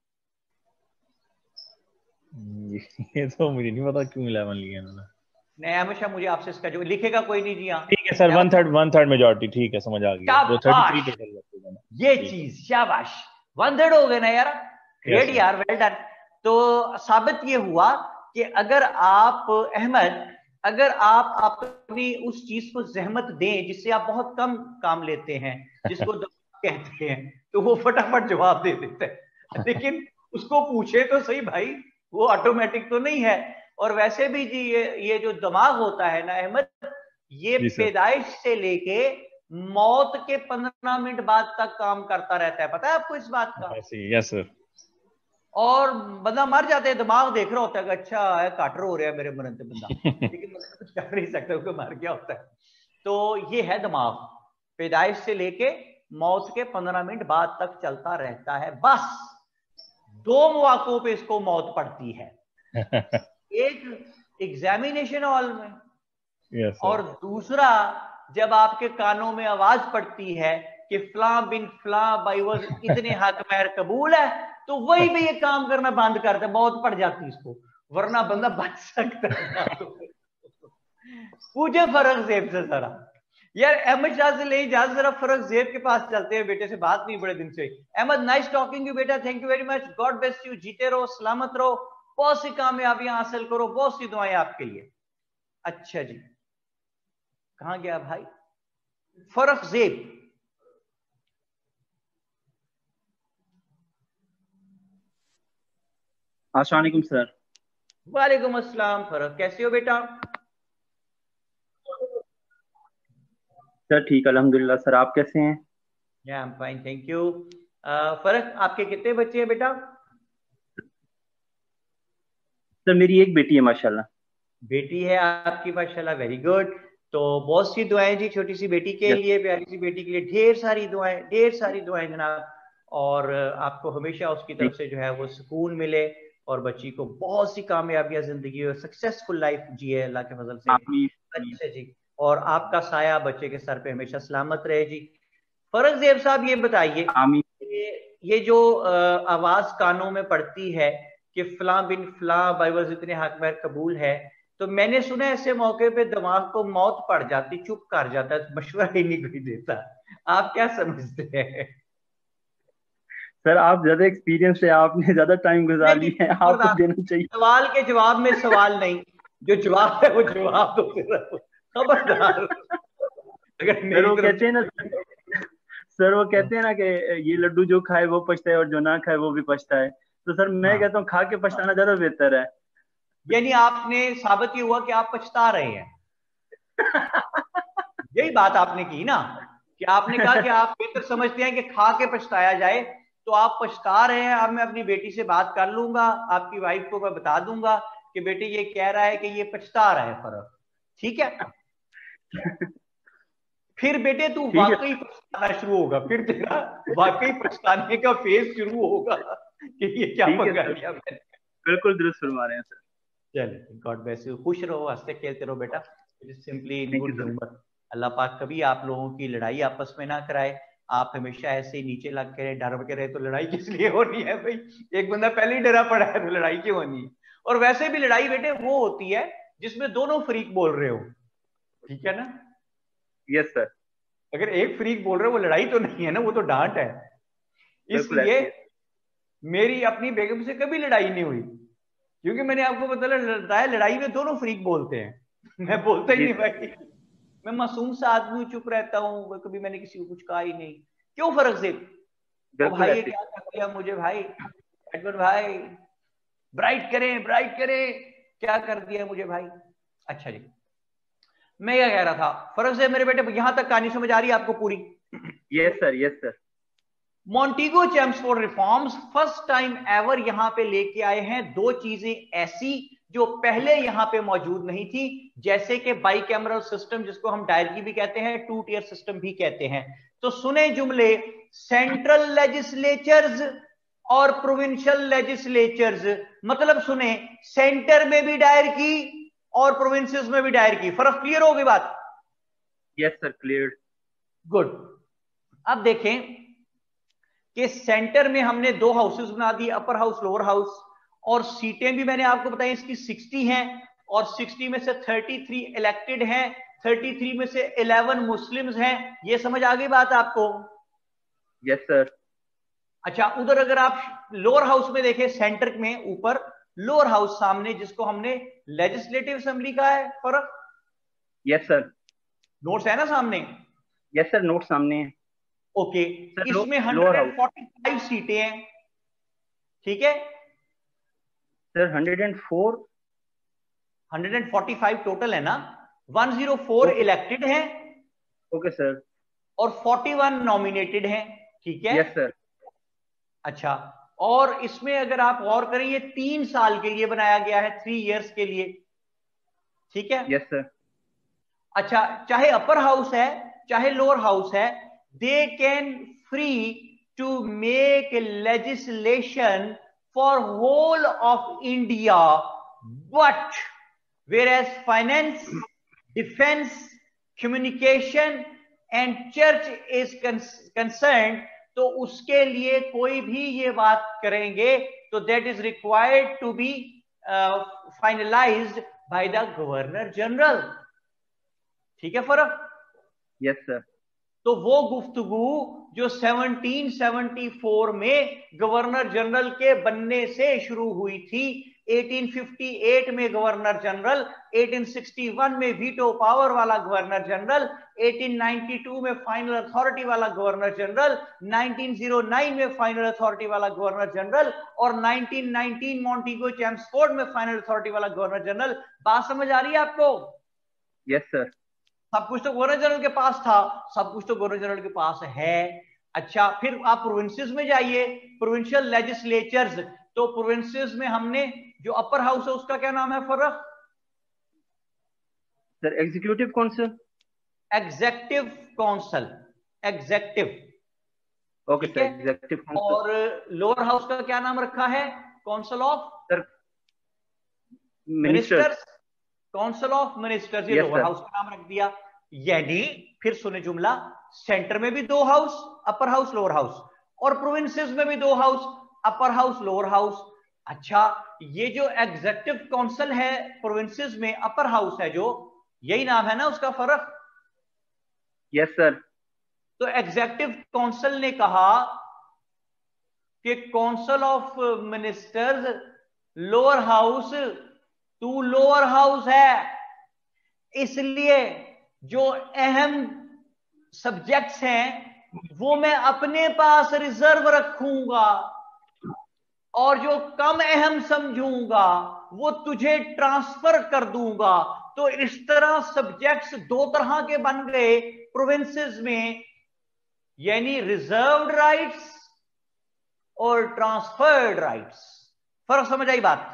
ये तो मुझे नहीं पता क्यों 11 लिया इन्होंने। नहीं हमेशा मुझे आपसे इसका जो लिखेगा कोई नहीं जी। हाँ ठीक है सर, 1/3 मेजॉरिटी, ठीक है समझ आ गया। तो 33 टोटल ये चीज, शाबाश, 1/3 हो गए ना यार, ग्रेट यार, वेल डन। तो साबित ये हुआ कि अगर आप अहमद, अगर आप अपनी उस चीज को जहमत दें जिससे आप बहुत कम काम लेते हैं, जिसको कहते हैं, तो वो फटाफट जवाब दे देते हैं। लेकिन उसको पूछे तो सही भाई, वो ऑटोमेटिक तो नहीं है। और वैसे भी जी ये जो दिमाग होता है ना अहमद, ये पैदाइश से लेके मौत के 15 मिनट बाद तक काम करता रहता है। पता है आपको इस बात का? Yes sir. और बंदा मर जाता है, दिमाग देख रहा होता है कि अच्छा है, काटर हो रहा है मेरे मरने से बंदा, लेकिन कुछ कर नहीं सकता, उसको मर गया होता है। तो ये है दिमाग, पैदाइश से लेके मौत के 15 मिनट बाद तक चलता रहता है। बस 2 मौकों पे इसको मौत पड़ती है। एक एग्जामिनेशन हॉल में, और दूसरा जब आपके कानों में आवाज पड़ती है कि फला बिन फला भाई वो इतने हक महर कबूल है, तो वही पे ये काम करना बंद करते, मौत पड़ जाती इसको, वरना बंदा बच सकता है। पूछे फर्रुख ज़ेब से जरा यार, अहमद शाह से ले इजाजत, जरा फर्रुख ज़ेब के पास चलते हैं, बेटे से बात नहीं बड़े दिन से। अहमद नाइस टॉकिंग यू बेटा, thank you very much, God bless you, जीते रहो, सलामत रहो, बहुत सी कामयाबियां हासिल करो, बहुत सी दुआएं आपके लिए। अच्छा जी, कहां गया भाई फर्रुख ज़ेब? अस्सलाम वालेकुम सर। वालेकुम अस्सलाम फर्रुख, कैसे हो बेटा? सर ठीक अल्हम्दुलिल्लाह। सर आप कैसे हैं? Yeah I am fine thank you. Farrukh आपके कितने बच्चे हैं बेटा? सर मेरी एक बेटी है माशाल्लाह। बेटी है आपकी, माशाल्लाह, वेरी गुड। तो बहुत सी दुआएं जी छोटी सी बेटी के लिए, प्यारी सी बेटी के लिए, ढेर सारी दुआएं, ढेर सारी दुआएं जनाब। और आपको हमेशा उसकी तरफ से जो है वो सुकून मिले, और बच्ची को बहुत सी कामयाबियां जिंदगी और सक्सेसफुल लाइफ जिए अल्लाह के फजल से। अच्छा जी, और आपका साया बच्चे के सर पे हमेशा सलामत रहे जी। फर्रुख ज़ेब साहब ये बताइए, ये जो आवाज कानों में पड़ती है कि फला बिन फला भाई वज इतने हक महर कबूल है, तो मैंने सुना ऐसे मौके पे दिमाग को मौत पड़ जाती, चुप कर जाता है, मशवरा ही नहीं कोई देता। आप क्या समझते हैं? सर आप ज्यादा एक्सपीरियंस है, आपने ज्यादा टाइम गुजार लिया है, आपको देना चाहिए। सवाल के जवाब में सवाल नहीं, जो जवाब है वो जवाब दो, खबरदार। अगर सर वो कहते हैं ना, सर वो कहते हैं ना कि ये लड्डू जो खाए वो पछता है और जो ना खाए वो भी पछता है। तो सर मैं कहता हूँ खा के पछताना ज्यादा बेहतर है। यानी आपने साबित ये हुआ कि आप पछता रहे हैं। यही बात आपने की ना, कि आपने कहा कि आप बेहतर समझते हैं कि खा के पछताया जाए, तो आप पछता रहे हैं। अब मैं अपनी बेटी से बात कर लूंगा, आपकी वाइफ को मैं बता दूंगा कि बेटी ये कह रहा है कि ये पछता रहा है फर्रुख, ठीक है? फिर बेटे तू वाकई पछताना शुरू होगा, फिर तेरा वाकई पछताने का फेज शुरू होगा कि ये क्या पंगा लिया मैंने। बिल्कुल दुरुस्त फरमा रहे हैं सर। चलिए, गॉड ब्लेस यू, खुश रहो, हंसते खेलते रहो बेटा, it is simply in good humour. Allah पाक कभी आप लोगों की लड़ाई आपस में ना कराए, आप हमेशा ऐसे ही नीचे लग के डर के रहे, तो लड़ाई किस लिए होनी है भाई? एक बंदा पहले ही डरा पड़ा है तो लड़ाई क्यों होनी है? और वैसे भी लड़ाई बेटे वो होती है जिसमें दोनों फ्रीक बोल रहे हो, ठीक है ना? Yes sir. अगर एक फ्रीक बोल रहे हो वो लड़ाई तो नहीं है ना, वो तो डांट है। इसलिए मेरी अपनी बेगम से कभी लड़ाई नहीं हुई, क्योंकि मैंने आपको बताया लड़ाई में दोनों फ्रीक बोलते हैं। मैं बोलता ही नहीं भाई, मैं मासूम सा आदमी चुप रहता हूँ, कभी मैंने किसी को कुछ कहा ही नहीं। क्यों फर्क से? तो भाई ये क्या कर दिया मुझे भाई, एडवर्ड भाई ब्राइट करें, क्या कर दिया मुझे भाई? अच्छा जी, मैं क्या कह रहा था, फर्क से मेरे बेटे, यहां तक कहानी समझ आ रही है आपको पूरी? Yes sir, yes sir. Montagu Chelmsford reforms first time ever यहां पे लेके आए हैं दो चीजें ऐसी जो पहले यहां पे मौजूद नहीं थी, जैसे कि बाई कैमरल सिस्टम, जिसको हम डायरेक्टली भी कहते हैं, टू टियर सिस्टम भी कहते हैं। तो सुने जुमले, सेंट्रल लेजिस्लेचर्स और प्रोविंशियल लेजिस्लेचर्स, मतलब सुने, सेंटर में भी दायर की और प्रोविंसेस में भी दायर की। फर्क क्लियर हो गई बात? Yes sir, clear. गुड। अब देखें कि सेंटर में हमने दो हाउसेस बना दिए, अपर हाउस लोअर हाउस, और सीटें भी मैंने आपको बताई इसकी 60 हैं, और 60 में से 33 इलेक्टेड हैं, 33 में से 11 मुस्लिम्स हैं। ये समझ आ गई बात आपको? Yes sir. अच्छा, उधर अगर आप लोअर हाउस में देखें, सेंटर में ऊपर लोअर हाउस सामने, जिसको हमने लेजिस्लेटिव असेंबली का है। फर्क? Yes sir. नोट्स है ना सामने? यस सर, नोट सामने है। ओके, इसमें 145 सीटें हैं, ठीक है सर? 145 टोटल है ना, 104 इलेक्टेड हैं, ओके सर, और 41 नॉमिनेटेड हैं, ठीक है? Yes sir. अच्छा, और इसमें अगर आप गौर करें, ये 3 साल के लिए बनाया गया है, 3 इयर्स के लिए, ठीक है? Yes sir. अच्छा, चाहे अपर हाउस है चाहे लोअर हाउस है, they can free to make legislation for whole of India, but whereas finance, defense, communication and church is concerned, तो उसके लिए कोई भी ये बात करेंगे तो that is required to be finalized by the governor general, ठीक है? फर्क? Yes sir. तो वो गुफ्तगू जो 1774 में गवर्नर जनरल के बनने से शुरू हुई थी, 1858 में गवर्नर जनरल, 1861 में वीटो पावर वाला गवर्नर जनरल, 1892 में फाइनल अथॉरिटी वाला गवर्नर जनरल, 1909 में फाइनल अथॉरिटी वाला गवर्नर जनरल, और 1919 मॉन्टेगो चेम्सफोर्ड में फाइनल अथॉरिटी वाला गवर्नर जनरल। बात समझ आ रही है आपको? Yes sir. सब कुछ तो गवर्नर जनरल के पास था, सब कुछ तो गवर्नर जनरल के पास है। अच्छा, फिर आप प्रोविंसेस में जाइए, प्रोविंशियल लेजिस्लेचर्स, तो प्रोविंसेस में हमने जो अपर हाउस है उसका क्या नाम है? फर्क? Sir, executive council. Executive council, executive, okay sir, executive council. और लोअर हाउस का क्या नाम रखा है? Council of sir ministers, council of ministers, ये लोअर हाउस का नाम रख दिया। यानी फिर सुने जुमला, सेंटर में भी 2 house, upper house lower house, और प्रोविंसेस में भी 2 house, upper house lower house. अच्छा, ये जो एग्जेक्टिव काउंसिल है प्रोविंसेस में, अपर हाउस है जो, यही नाम है ना उसका? फर्क? Yes sir. तो एग्जेक्टिव काउंसिल ने कहा कि council of ministers lower house, तू लोअर हाउस है, इसलिए जो अहम सब्जेक्ट्स हैं वो मैं अपने पास रिजर्व रखूंगा, और जो कम अहम समझूंगा वो तुझे ट्रांसफर कर दूंगा। तो इस तरह सब्जेक्ट्स 2 तरह के बन गए प्रोविंसेस में, यानी रिजर्व्ड राइट्स और ट्रांसफर्ड राइट्स। फर्क समझ आई बात?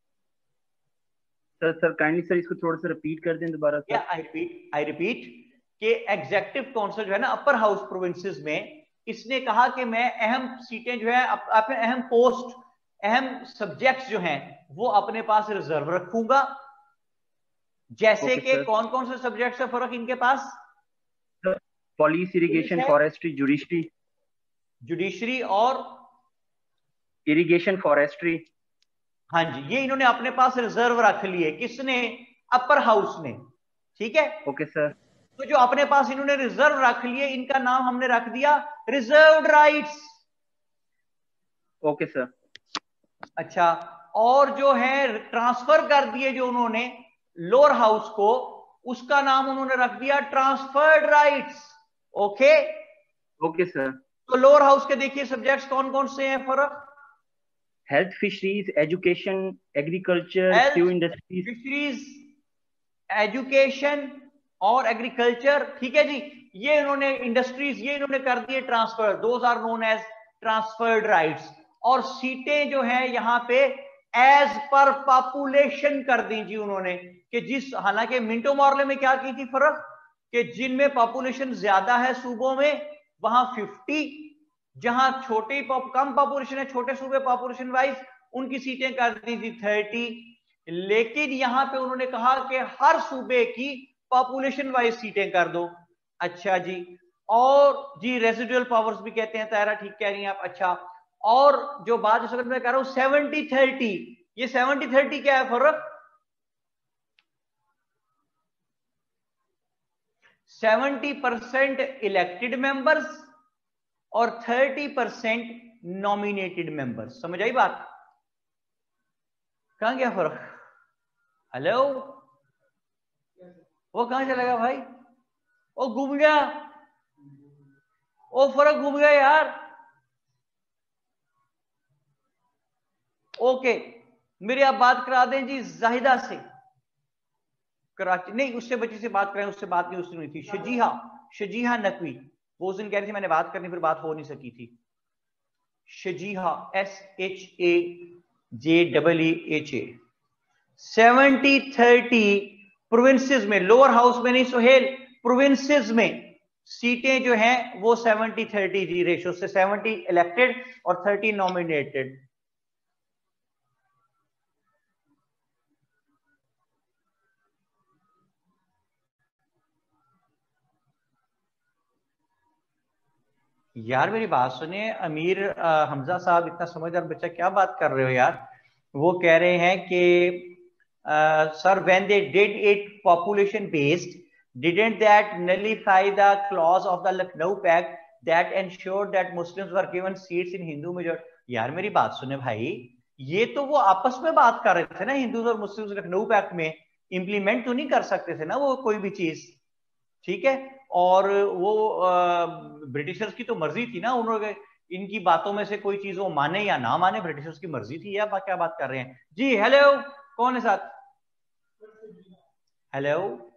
सर काइंडली सर इसको थोड़ा सा रिपीट कर दें दोबारा। आई रिपीट कि एग्जीक्यूटिव काउंसिल जो है ना अपर हाउस प्रोविंसेस में, इसने कहा कि मैं अहम सीटें जो है अपने अहम पोस्ट, अहम सब्जेक्ट्स जो हैं वो अपने पास रिजर्व रखूंगा। जैसे कि कौन कौन से सब्जेक्ट्स है फर्क इनके पास? पॉलिस, इरिगेशन, फॉरेस्ट्री, जुडिशरी और इरिगेशन, फॉरेस्ट्री। हाँ जी, ये इन्होंने अपने पास रिजर्व रख लिए। किसने? अपर हाउस ने। ठीक है, ओके सर। तो जो अपने पास इन्होंने रिजर्व रख लिए, इनका नाम हमने रख दिया रिजर्व्ड राइट्स। Okay sir. अच्छा, और जो है ट्रांसफर कर दिए जो उन्होंने लोअर हाउस को, उसका नाम उन्होंने रख दिया transferred rights. Okay okay sir. तो लोअर हाउस के देखिए सब्जेक्ट्स कौन कौन से हैं फर्क? Health, fisheries, education, agriculture, few industries. Fisheries, education और एग्रीकल्चर। ठीक है जी, ये इन्होंने इंडस्ट्रीज ये इन्होंने कर दिए transfer, those are known as transferred rights. और सीटें जो है यहां पे एज पर पॉपुलेशन कर दी जी उन्होंने, कि जिस, हालांकि मिंटो मॉर्ले में क्या की थी फर्क, कि जिनमें पॉपुलेशन ज्यादा है सूबों में वहां 50, जहां छोटे कम पॉपुलेशन है छोटे सूबे पॉपुलेशन वाइज, उनकी सीटें कर दी थी 30। लेकिन यहां पे उन्होंने कहा कि हर सूबे की पॉपुलेशन वाइज सीटें कर दो। अच्छा जी, और जी रेसिडुअल पावर्स भी कहते हैं, तायरा ठीक कह रही हैं आप। अच्छा, और जो बात इस वक्त मैं कह रहा हूं 70-30, ये 70-30 क्या है फर्क? 70% इलेक्टेड मेंबर्स और 30% नॉमिनेटेड मेंबर्स। समझ आई बात? कहां गया फर्क? हेलो, वो कहां चला गया भाई? वो घूम गया, वो फर्क घूम गया यार। ओके, मेरी आप बात करा दें जी जाहिदा से, कराची नहीं, उससे बच्ची से बात करें, उससे बात नहीं उससे हुई थी। शजीहा नकवी, वो उस दिन कह रही थी मैंने बात करनी, फिर बात हो नहीं सकी थी। शजीहा, SHAJEEHA। 70-30 प्रोविंसेस में, लोअर हाउस में नहीं सोहेल, प्रोविंसेस में सीटें जो हैं वो 70-30 जी रेशो से, 70 इलेक्टेड और 30 नॉमिनेटेड। यार मेरी बात सुनिए, अमीर हमजा साहब, इतना समझदार बच्चा, क्या बात कर रहे हो यार? वो कह रहे हैं कि sir when they did it population based, didn't that nullify the clause of the Lucknow pact that ensured that Muslims were given seats in Hindu majority. यार मेरी बात सुने भाई, ये तो वो आपस में बात कर रहे थे ना, हिंदूज और मुस्लिम्स लखनऊ पैक्ट में इंप्लीमेंट तो नहीं कर सकते थे ना वो कोई भी चीज। ठीक है, और वो ब्रिटिशर्स की तो मर्जी थी ना, उन्होंने इनकी बातों में से कोई चीज वो माने या ना माने, ब्रिटिशर्स की मर्जी थी। या क्या बात कर रहे हैं जी? हेलो, कौन है साथ? हेलो,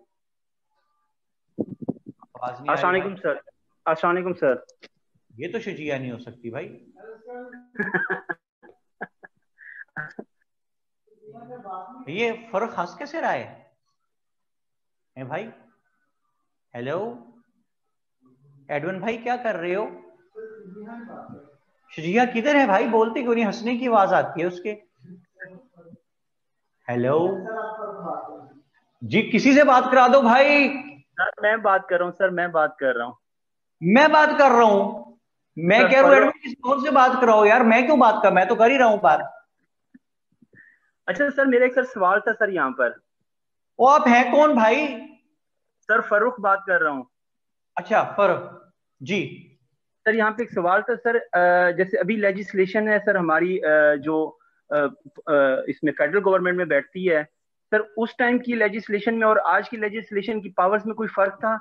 आवाज नहीं आ रही अस्सलाम सर। अस्सलाम सर। ये तो शजिया नहीं हो सकती भाई। ये फर्क हंस कैसे रहा है भाई? हेलो एडवन भाई, क्या कर रहे हो? शजिया किधर है भाई? बोलते क्यों नहीं? हंसने की आवाज आती है उसके। हेलो जी, किसी से बात करा दो भाई। सर मैं बात कर रहा हूँ, सर मैं बात कर रहा हूँ। मैं बात कर रहा हूँ, मैं कह रहा हूँ एडवन किसी और से बात कराओ यार। मैं क्यों बात कर, मैं तो कर ही रहा हूँ बात। अच्छा सर, मेरा एक सर सवाल था सर यहाँ पर। वो आप हैं कौन भाई? सर फरूख बात कर रहा हूँ। अच्छा फरूख जी। सर यहाँ पे एक सवाल था सर, जैसे अभी लेजिस्लेशन है सर हमारी, जो इसमें फेडरल गवर्नमेंट में बैठती है सर, उस टाइम की लेजिस्लेशन में और आज की लेजिस्लेशन की पावर्स में कोई फर्क था?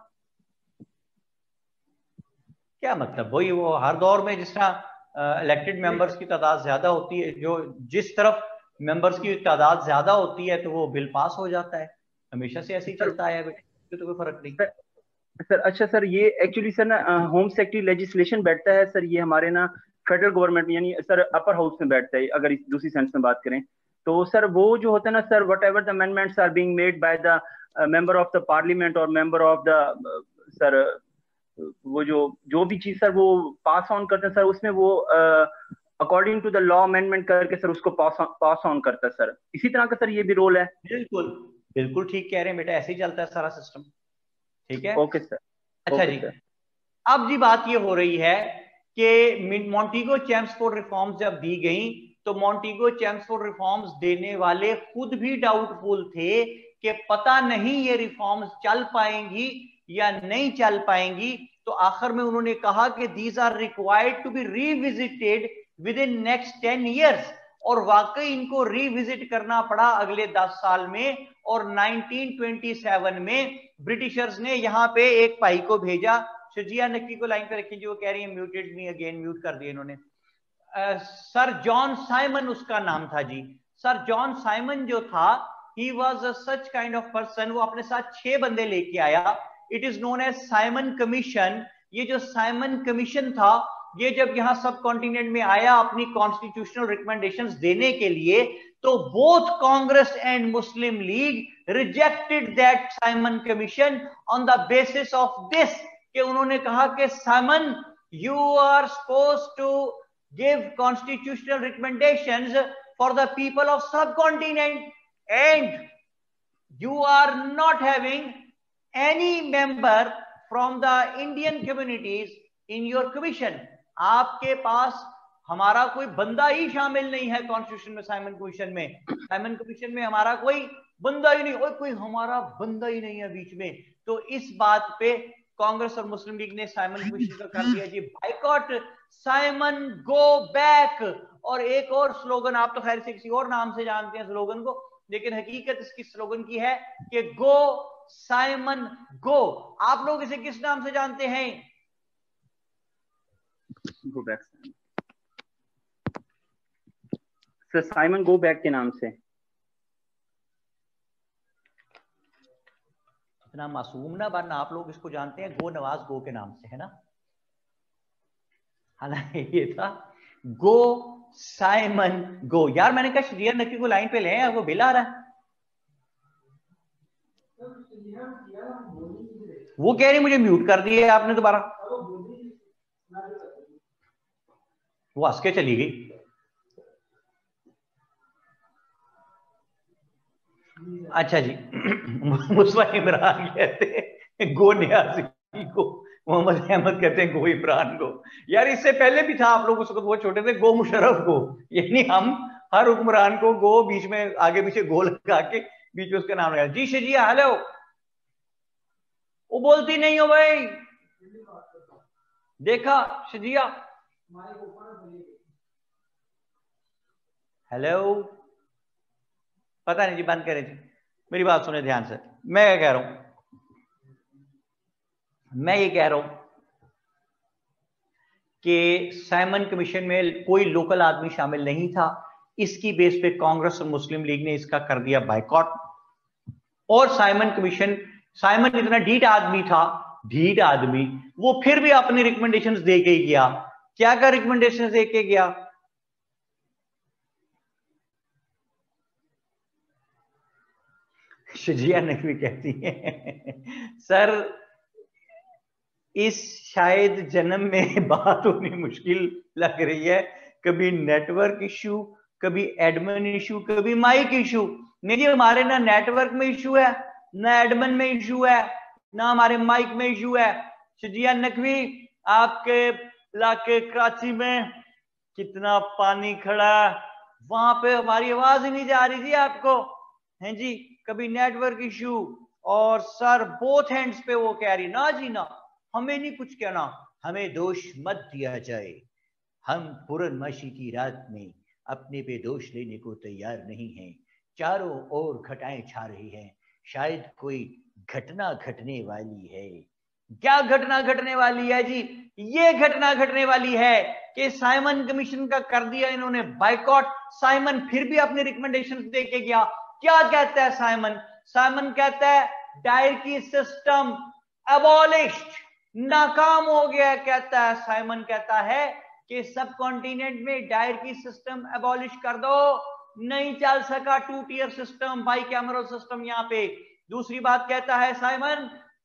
क्या मतलब? वही वो हर दौर में जिस तरह इलेक्टेड मेंबर्स की तादाद ज्यादा होती है, जो जिस तरफ मेंबर्स की तादाद ज्यादा होती है तो वो बिल पास हो जाता है, हमेशा से ऐसे ही चलता है बेटे, तो कोई फर्क नहीं। सर अच्छा सर, ये एक्चुअली सर ना होम सेक्रेटरी लेजिस्लेशन बैठता है सर, ये हमारे ना फेडरल गवर्नमेंट में, यानी सर अपर हाउस में बैठता है अगर इस दूसरी सेंस में बात करें तो। सर वो जो होता है ना sir, whatever the amendments are being made by the member of the parliament और मेंबर ऑफ द सर वो जो भी चीज सर वो पास ऑन करते हैं सर, उसमें वो according to the law amendment करके सर उसको पास ऑन करता है सर। इसी तरह का सर ये भी रोल है। बिल्कुल बिल्कुल ठीक कह रहे हैं बेटा, ऐसे ही चलता है सारा सिस्टम। ठीक है, ओके सर। अच्छा जी। अब जी बात ये हो रही है कि मॉन्टेगो चेम्सफोर्ड रिफॉर्म्स जब दी गई तो मॉन्टेगो चेम्सफोर्ड रिफॉर्म्स देने वाले खुद भी डाउटफुल थे कि पता नहीं ये रिफॉर्म्स चल पाएंगी या नहीं चल पाएंगी। तो आखिर में उन्होंने कहा कि these are required to be revisited within next 10 years, और वाकई इनको रीविजिट करना पड़ा अगले 10 साल में। और 1927 में ब्रिटिशर्स ने यहां पे एक भाई को भेजा, शजिया नकवी को लाइन पे रखी जो कह रही है म्यूटेड मी अगेन, म्यूट कर दिया इन्होंने। सर जॉन साइमन उसका नाम था जी। सर जॉन साइमन जो था, he was such kind of person, वो अपने साथ 6 बंदे लेके आया। It is known as Simon commission. ये जो साइमन कमीशन था, ये जब यहां सब कॉन्टिनेंट में आया अपनी कॉन्स्टिट्यूशनल रिकमेंडेशंस देने के लिए, तो both Congress and Muslim League rejected that Simon commission on the basis of this, कि उन्होंने कहा कि Simon you are suppose to give constitutional recommendations for the people of subcontinent and you are not having any member from the Indian communities in your commission। आपके पास हमारा कोई बंदा ही शामिल नहीं है कॉन्स्टिट्यूशन में, साइमन कमीशन में। Simon commission में हमारा कोई बंदा ही नहीं, और कोई हमारा बंदा ही नहीं है बीच में। तो इस बात पे कांग्रेस और मुस्लिम लीग ने साइमन कमीशन का कर दिया जी बाइकॉट, साइमन गो बैक। और एक और स्लोगन, आप तो खैर से किसी और नाम से जानते हैं स्लोगन को, लेकिन हकीकत इसकी स्लोगन की है कि गो साइमन गो। आप लोग इसे किस नाम से जानते हैं? Go back sir, Simon go back के नाम से। इतना मासूम ना बनना, आप लोग इसको जानते हैं गो नवाज गो के नाम से, है ना। हालांकि ये था गो साइमन गो। यार मैंने कहा शरिया नकवी को लाइन पे ले आए, वो बिल आ रहा है। वो कह रही मुझे म्यूट कर दिया आपने दोबारा, वो हंस के चली गई। अच्छा जी मुस्वा इमरान कहते हैं गो न्याजी को, मोहम्मद अहमद कहते हैं गो इमरान को। यार इससे पहले भी था, आप लोग उस वक्त वो छोटे थे, गो मुशर्रफ को। यानी हम हर हुक्मरान को गो बीच में आगे पीछे गो लगा के बीच में उसका नाम लगा। जी शजिया हेलो, वो बोलती नहीं हो भाई, देखा शजिया। हेलो, पता नहीं जी, बंद करें जी। मेरी बात सुने ध्यान से, मैं क्या कह रहा हूं, मैं ये कह रहा हूं कि साइमन कमीशन में कोई लोकल आदमी शामिल नहीं था। इसकी बेस पे कांग्रेस और मुस्लिम लीग ने इसका कर दिया बाइकॉट। और साइमन कमीशन, साइमन इतना ढीठ आदमी था, ढीठ आदमी, वो फिर भी अपनी रिकमेंडेशंस दे के गया। क्या क्या रिकमेंडेशंस दे के गया? शजिया नकवी कहती है सर इस शायद जन्म में बात होनी मुश्किल लग रही है, कभी नेटवर्क इशू, कभी एडमिन इशू, कभी माइक इशू। नहीं जी, हमारे ना नेटवर्क में इशू है, ना एडमिन में इशू है, ना हमारे माइक में इशू है। शजिया नकवी, आपके इलाके कराची में कितना पानी खड़ा, वहां पे हमारी आवाज ही नहीं जा रही जी आपको, हैं जी। कभी नेटवर्क इशू, और सर बोथ हैंड्स पे वो कह रही ना जी ना, हमें नहीं कुछ कहना, हमें दोष मत दिया जाए, हम पूर्णमासी की रात में अपने पे दोष लेने को तैयार नहीं हैं। चारों ओर घटाएं छा रही हैं, शायद कोई घटना घटने वाली है। क्या घटना घटने वाली है जी? ये घटना घटने वाली है कि साइमन कमीशन का कर दिया इन्होंने बाइकॉट। साइमन फिर भी अपने रिकमेंडेशंस दे के गया। क्या कहता है साइमन? साइमन कहता है डायरकी सिस्टम अबॉलिश्ड, नाकाम हो गया। कहता है साइमन कहता है कि सब कॉन्टिनेंट में डायरकी सिस्टम अबॉलिश कर दो, नहीं चल सका 2 tier system, bicameral system यहाँ पे। दूसरी बात कहता है Simon,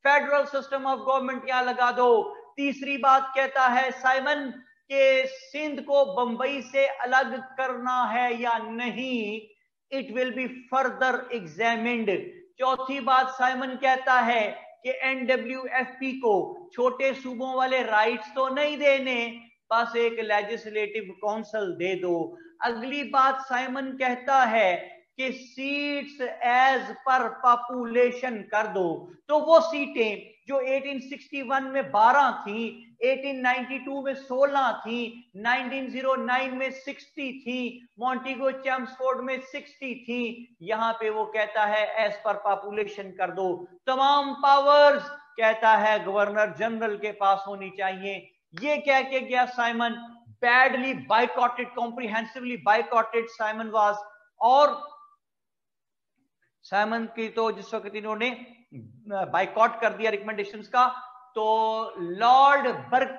federal system of government यहां लगा दो। तीसरी बात कहता है साइमन कि सिंध को बंबई से अलग करना है या नहीं, it will be further examined. चौथी बात साइमन कहता है कि एनडब्ल्यूएफपी को छोटे सूबों वाले राइट्स तो नहीं देने, बस एक लेजिस्लेटिव काउंसिल दे दो। अगली बात साइमन कहता है कि सीट्स एज पर पॉपुलेशन कर दो। तो वो सीटें जो 1861 में 12 थी, 1892 में 16 थी, 1909 में 60 थी, मॉन्टेगो चैम्सफोर्ड में 60 थी, यहां पे वो कहता है एज पर पॉपुलेशन कर दो। तमाम पावर्स कहता है गवर्नर जनरल के पास होनी चाहिए। ये कह के गया Simon, badly boycotted, comprehensively boycotted Simon was. और साइमन की तो जिस वक्त इन्होंने बाइकॉट कर दिया रिकमेंडेशंस का, तो lord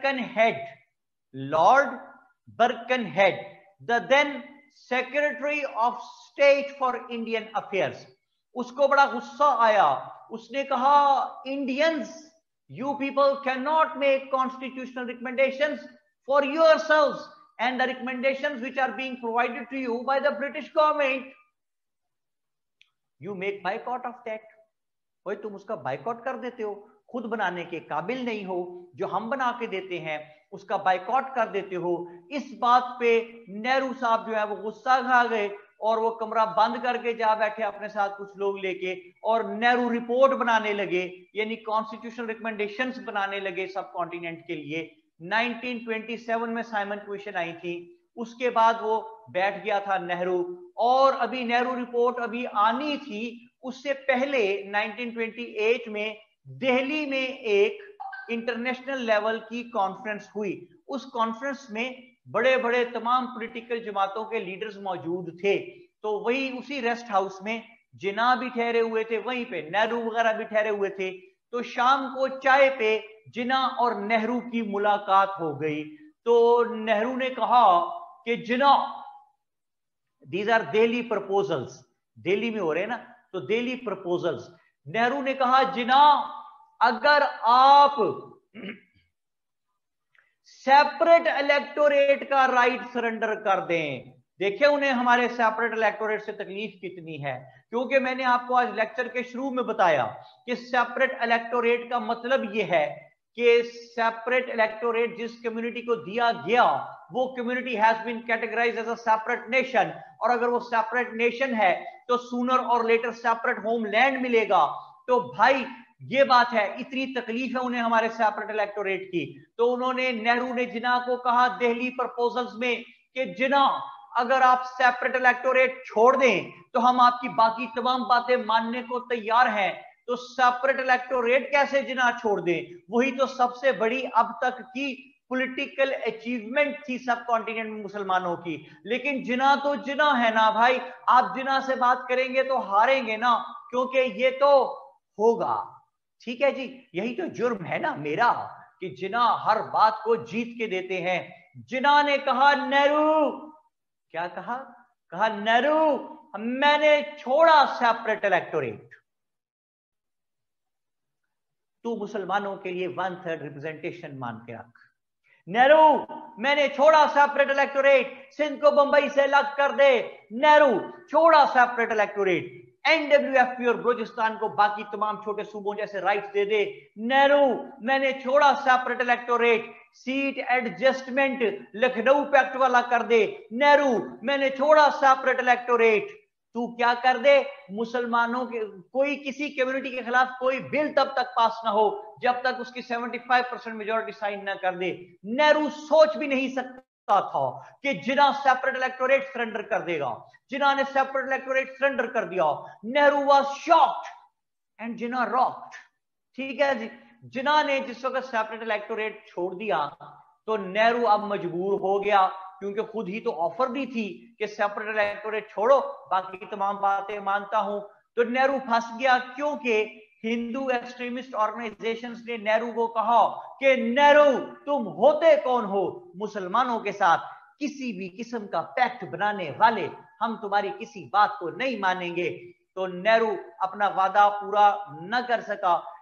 Birkenhead the then secretary of state for Indian affairs, उसको बड़ा गुस्सा आया। उसने कहा Indians, you people cannot make constitutional recommendations for yourselves and the recommendations which are being provided to you by the British government, you make boycott of that। भाई तुम उसका boycott कर देते हो, खुद बनाने के काबिल नहीं हो, जो हम बना के देते हैं उसका बाइकॉट कर देते हो। इस बात पे नेहरू साहब जो है वो गुस्सा खा गए और वो कमरा बंद करके जा बैठे अपने साथ कुछ लोग लेके, और नेहरू रिपोर्ट बनाने लगे, यानी कॉन्स्टिट्यूशनल रिकमेंडेशंस बनाने लगे सब कॉन्टिनेंट के लिए। 1927 में साइमन कमीशन आई थी, उसके बाद वो बैठ गया था नेहरू, और अभी नेहरू रिपोर्ट अभी आनी थी। उससे पहले 1928 में दिल्ली में एक इंटरनेशनल लेवल की कॉन्फ्रेंस हुई। उस कॉन्फ्रेंस में बड़े बड़े तमाम पॉलिटिकल जमातों के लीडर्स मौजूद थे। तो वही उसी रेस्ट हाउस में जिन्ना भी ठहरे हुए थे, वहीं पे नेहरू वगैरह भी ठहरे हुए थे। तो शाम को चाय पे जिन्ना और नेहरू की मुलाकात हो गई। तो नेहरू ने कहा कि Jinnah, these are Delhi proposals, Delhi में हो रहे हैं ना, तो दिल्ली प्रपोजल्स। नेहरू ने कहा जिन्ना, अगर आप सेपरेट इलेक्टोरेट का राइट सरेंडर कर दें, देखिए उन्हें हमारे सेपरेट इलेक्टोरेट से तकलीफ कितनी है, क्योंकि मैंने आपको आज लेक्चर के शुरू में बताया कि सेपरेट इलेक्टोरेट का मतलब यह है कि सेपरेट इलेक्टोरेट जिस कम्युनिटी को दिया गया वो community has been categorized as a separate nation, और अगर वो सेपरेट नेशन है तो सूनर और लेटर सेपरेट होमलैंड मिलेगा। तो भाई ये बात है, इतनी तकलीफ है उन्हें हमारे सेपरेट इलेक्टोरेट की। तो उन्होंने, नेहरू ने जिन्ना को कहा दिल्ली प्रपोजल्स में कि जिन्ना, अगर आप सेपरेट इलेक्टोरेट छोड़ दें तो हम आपकी बाकी तमाम बातें मानने को तैयार हैं। तो सेपरेट इलेक्टोरेट कैसे जिन्ना छोड़ दें, वही तो सबसे बड़ी अब तक की पॉलिटिकल अचीवमेंट थी सब कॉन्टिनेंट में मुसलमानों की। लेकिन जिन्ना तो जिन्ना है ना भाई, आप जिन्ना से बात करेंगे तो हारेंगे ना, क्योंकि ये तो होगा। ठीक है जी, यही तो जुर्म है ना मेरा कि जिन्ना हर बात को जीत के देते हैं। जिन्ना ने कहा नेहरू, क्या कहा? कहा नेहरू मैंने छोड़ा सेपरेट इलेक्टोरेट, तू मुसलमानों के लिए 1/3 रिप्रेजेंटेशन मान के रख। नेहरू मैंने छोड़ा सेपरेट इलेक्टोरेट, सिंध को बंबई से अलग कर दे। नेहरू छोड़ा सेपरेट इलेक्टोरेट, एनडब्ल्यूएफपी और बलूचिस्तान को बाकी तमाम छोटे सूबों जैसे राइट्स दे दे। नेहरू मैंने छोड़ा separate electorate, seat adjustment Lucknow pact वाला कर दे। नेहरू मैंने छोड़ा सेपरेट इलेक्टोरेट, तू क्या कर दे, मुसलमानों के कोई किसी कम्युनिटी के खिलाफ कोई बिल तब तक पास ना हो जब तक उसकी 75% मेजोरिटी साइन ना कर दे। नेहरू सोच भी नहीं सकता था कि जिन्ना सेपरेट इलेक्टोरेट सरेंडर कर देगा। जिन्ना ने सेपरेट इलेक्टोरेट सरेंडर कर दिया। Nehru was shocked and Jinnah rocked. ठीक है जी, जिन्ना ने जिस वक्त सेपरेट इलेक्टोरेट छोड़ दिया तो नेहरू अब मजबूर हो गया, क्योंकि खुद ही तो ऑफर दी थी कि सेपरेट इलेक्टोरेट छोड़ो, बाकी तमाम बातें मानता हूं। तो नेहरू फंस गया, क्योंकि हिंदू एक्सट्रीमिस्ट ऑर्गेनाइजेशंस ने नेहरू को कहा कि नेहरू तुम होते कौन हो मुसलमानों के साथ किसी भी किस्म का पैक्ट बनाने वाले, हम तुम्हारी किसी बात को नहीं मानेंगे। तो नेहरू अपना वादा पूरा न कर सका,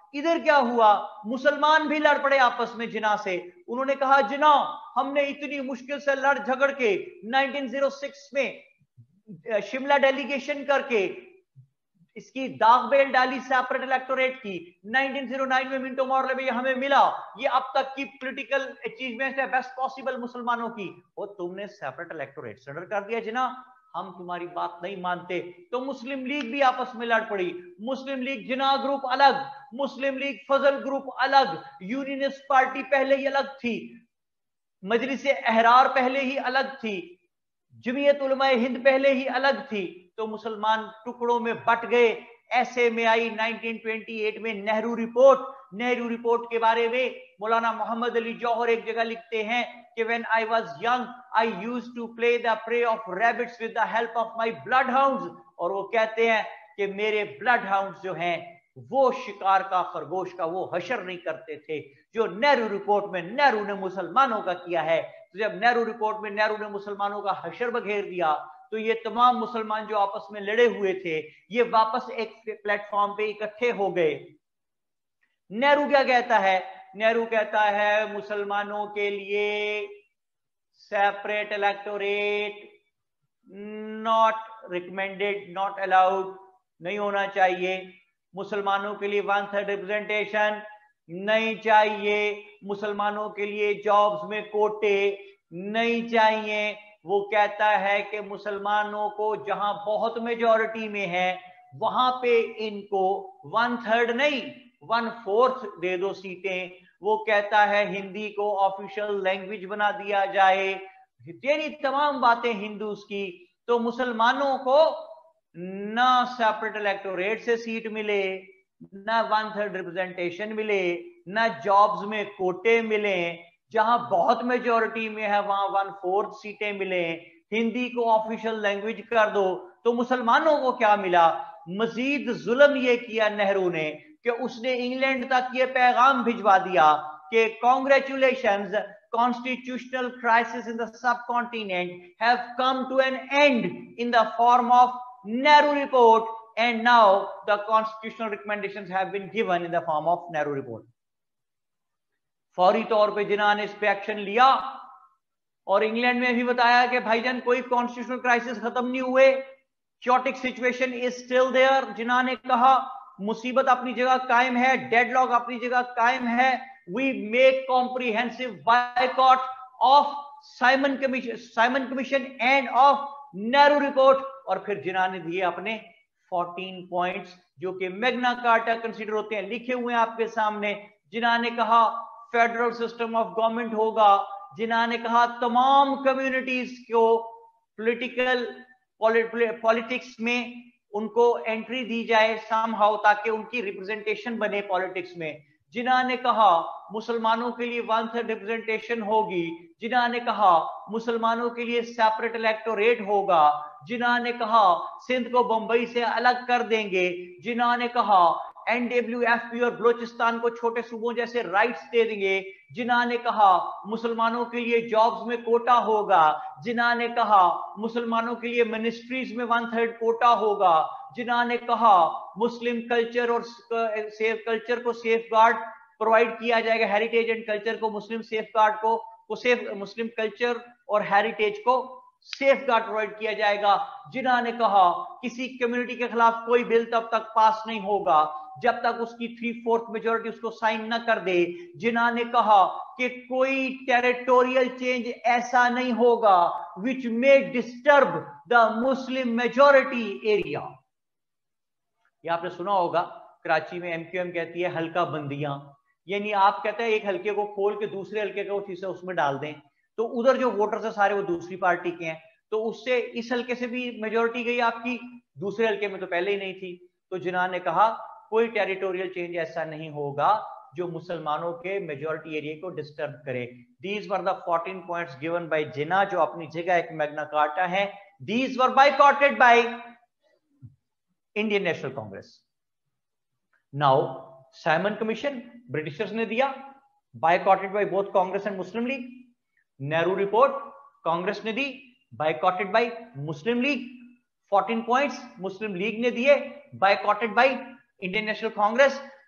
इधर क्या हुआ, मुसलमान भी लड़ पड़े आपस में जिना से। उन्होंने कहा जिना हमने इतनी मुश्किल से लड़ झगड़ के 1906 में शिमला डेलीगेशन करके इसकी दाग बेल डाली सेपरेट इलेक्टोरेट की, 1909 में मिंटो मॉर्ले में हमें मिला, ये अब तक की पॉलिटिकल अचीवमेंट है बेस्ट पॉसिबल मुसलमानों की, और तुमने सेपरेट इलेक्टोरेट सरेंडर कर दिया जिना, हम तुम्हारी बात नहीं मानते। तो मुस्लिम लीग भी आपस में लड़ पड़ी, मुस्लिम लीग जिना ग्रुप अलग, मुस्लिम लीग फजल ग्रुप अलग, यूनियनिस्ट पार्टी पहले ही अलग थी, मजलिस अहरार पहले ही अलग थी, जमीयत उलमा हिंद पहले ही अलग थी। तो मुसलमान टुकड़ों में बट गए। ऐसे में आई 1928 में नेहरू रिपोर्ट। नेहरू रिपोर्ट के बारे में मौलाना मोहम्मद अली जौहर एक जगह लिखते हैं कि when I was young I used to play the prey of rabbits with the help of my bloodhounds, और वो कहते हैं कि मेरे ब्लड हाउंड्स जो हैं वो शिकार का खरगोश का वो हशर नहीं करते थे जो नेहरू रिपोर्ट में नेहरू ने मुसलमानों का किया है। तो जब नेहरू रिपोर्ट में नेहरू ने मुसलमानों का हशर बघेर दिया तो ये तमाम मुसलमान जो आपस में लड़े हुए थे ये वापस एक प्लेटफॉर्म पे इकट्ठे हो गए। नेहरू क्या कहता है, नेहरू कहता है मुसलमानों के लिए separate electorate not recommended, not allowed, नहीं होना चाहिए। मुसलमानों के लिए 1/3 रिप्रेजेंटेशन नहीं चाहिए, मुसलमानों के लिए जॉब्स में कोटे नहीं चाहिए। वो कहता है कि मुसलमानों को जहां बहुत मेजॉरिटी में है वहां पे इनको 1/3 नहीं 1/4 दे दो सीटें। वो कहता है हिंदी को ऑफिशियल लैंग्वेज बना दिया जाए। तेरी तमाम बातें हिंदूज की। तो मुसलमानों को ना सेपरेट इलेक्टोरेट से सीट मिले, ना 1/3 रिप्रेजेंटेशन मिले, ना जॉब्स में कोटे मिले, जहां बहुत मेजॉरिटी में है वहां 1/4 सीटें मिले, हिंदी को ऑफिशियल लैंग्वेज कर दो। तो मुसलमानों को क्या मिला, मजीद जुल्म ये किया नेहरू ने कि उसने इंग्लैंड तक ये पैगाम भिजवा दिया कि congratulations, constitutional crisis in the subcontinent have come to an end in the form of Nehru report, and now the constitutional recommendations have been given in the form of Nehru report. फौरी तौर पे जिन्ना ने इस पे action लिया और England में भी बताया कि भाईजान कोई कॉन्स्टिट्यूशनल क्राइसिस खत्म नहीं हुए, chaotic situation is still there। जिन्ना ने कहा मुसीबत अपनी जगह कायम है, डेडलॉक अपनी जगह कायम है। We make comprehensive boycott of Simon Commission and of Nehru report। और फिर जिन्ना ने दिए अपने 14 पॉइंट्स जो कि मैग्ना कार्टा कंसीडर होते हैं, लिखे हुए हैं आपके सामने। जिन्ना ने कहा फेडरल सिस्टम ऑफ गवर्नमेंट होगा। जिन्ना ने कहा तमाम कम्युनिटीज को पॉलिटिक्स में उनको एंट्री दी जाए समहाउ ताकि उनकी रिप्रेजेंटेशन बने पॉलिटिक्स में। जिन्ना ने कहा मुसलमानों के लिए 1/3 रिप्रेजेंटेशन होगी। जिन्ना ने कहा मुसलमानों के लिए सेपरेट इलेक्टोरेट होगा। जिन्ना ने कहा सिंध को बंबई से अलग कर देंगे। जिन्ना ने कहा NWFP और बलोचिस्तान को छोटे सूबों जैसे राइट्स दे देंगे। जिन्ना ने कहा मुसलमानों के लिए जॉब्स में कोटा होगा। जिन्ना ने कहा मुसलमानों के लिए मिनिस्ट्रीज में 1/3 कोटा होगा। जिन्ना ने कहा मुस्लिम कल्चर और कल्चर को सेफ गार्ड प्रोवाइड किया जाएगा, हेरिटेज एंड कल्चर को मुस्लिम सेफ गार्ड को मुस्लिम कल्चर और हेरिटेज को सेफ गार्ड प्रोवाइड किया जाएगा। जिन्ना ने कहा किसी कम्युनिटी के खिलाफ कोई बिल तब तक पास नहीं होगा जब तक उसकी 3/4 मेजॉरिटी उसको साइन न कर दे। जिन्ना ने कहा कि कोई टेरिटोरियल चेंज ऐसा नहीं होगा which may disturb the Muslim majority area. ये आपने सुना होगा कराची में MQM कहती है हल्का बंदियां, यानी आप कहते हैं एक हल्के को खोल के दूसरे हल्के को हिस्सा उसमें डाल दें तो उधर जो वोटर्स है सारे वो दूसरी पार्टी के हैं, तो उससे इस हल्के से भी मेजॉरिटी गई आपकी, दूसरे हल्के में तो पहले ही नहीं थी। तो जिन्ना ने कहा कोई टेरिटोरियल चेंज ऐसा नहीं होगा जो मुसलमानों के मेजॉरिटी एरिया को डिस्टर्ब करे। These were the 14 points given by Jinnah जो अपनी जगह एक मैग्ना कार्टा है। These were boycotted by Indian national Congress. Now Simon commission Britishers ने दिया, boycotted by both Congress and Muslim League. Nehru report Congress ने दी, boycotted by Muslim League. 14 points Muslim League ने दिए, boycotted by Indian national Congress.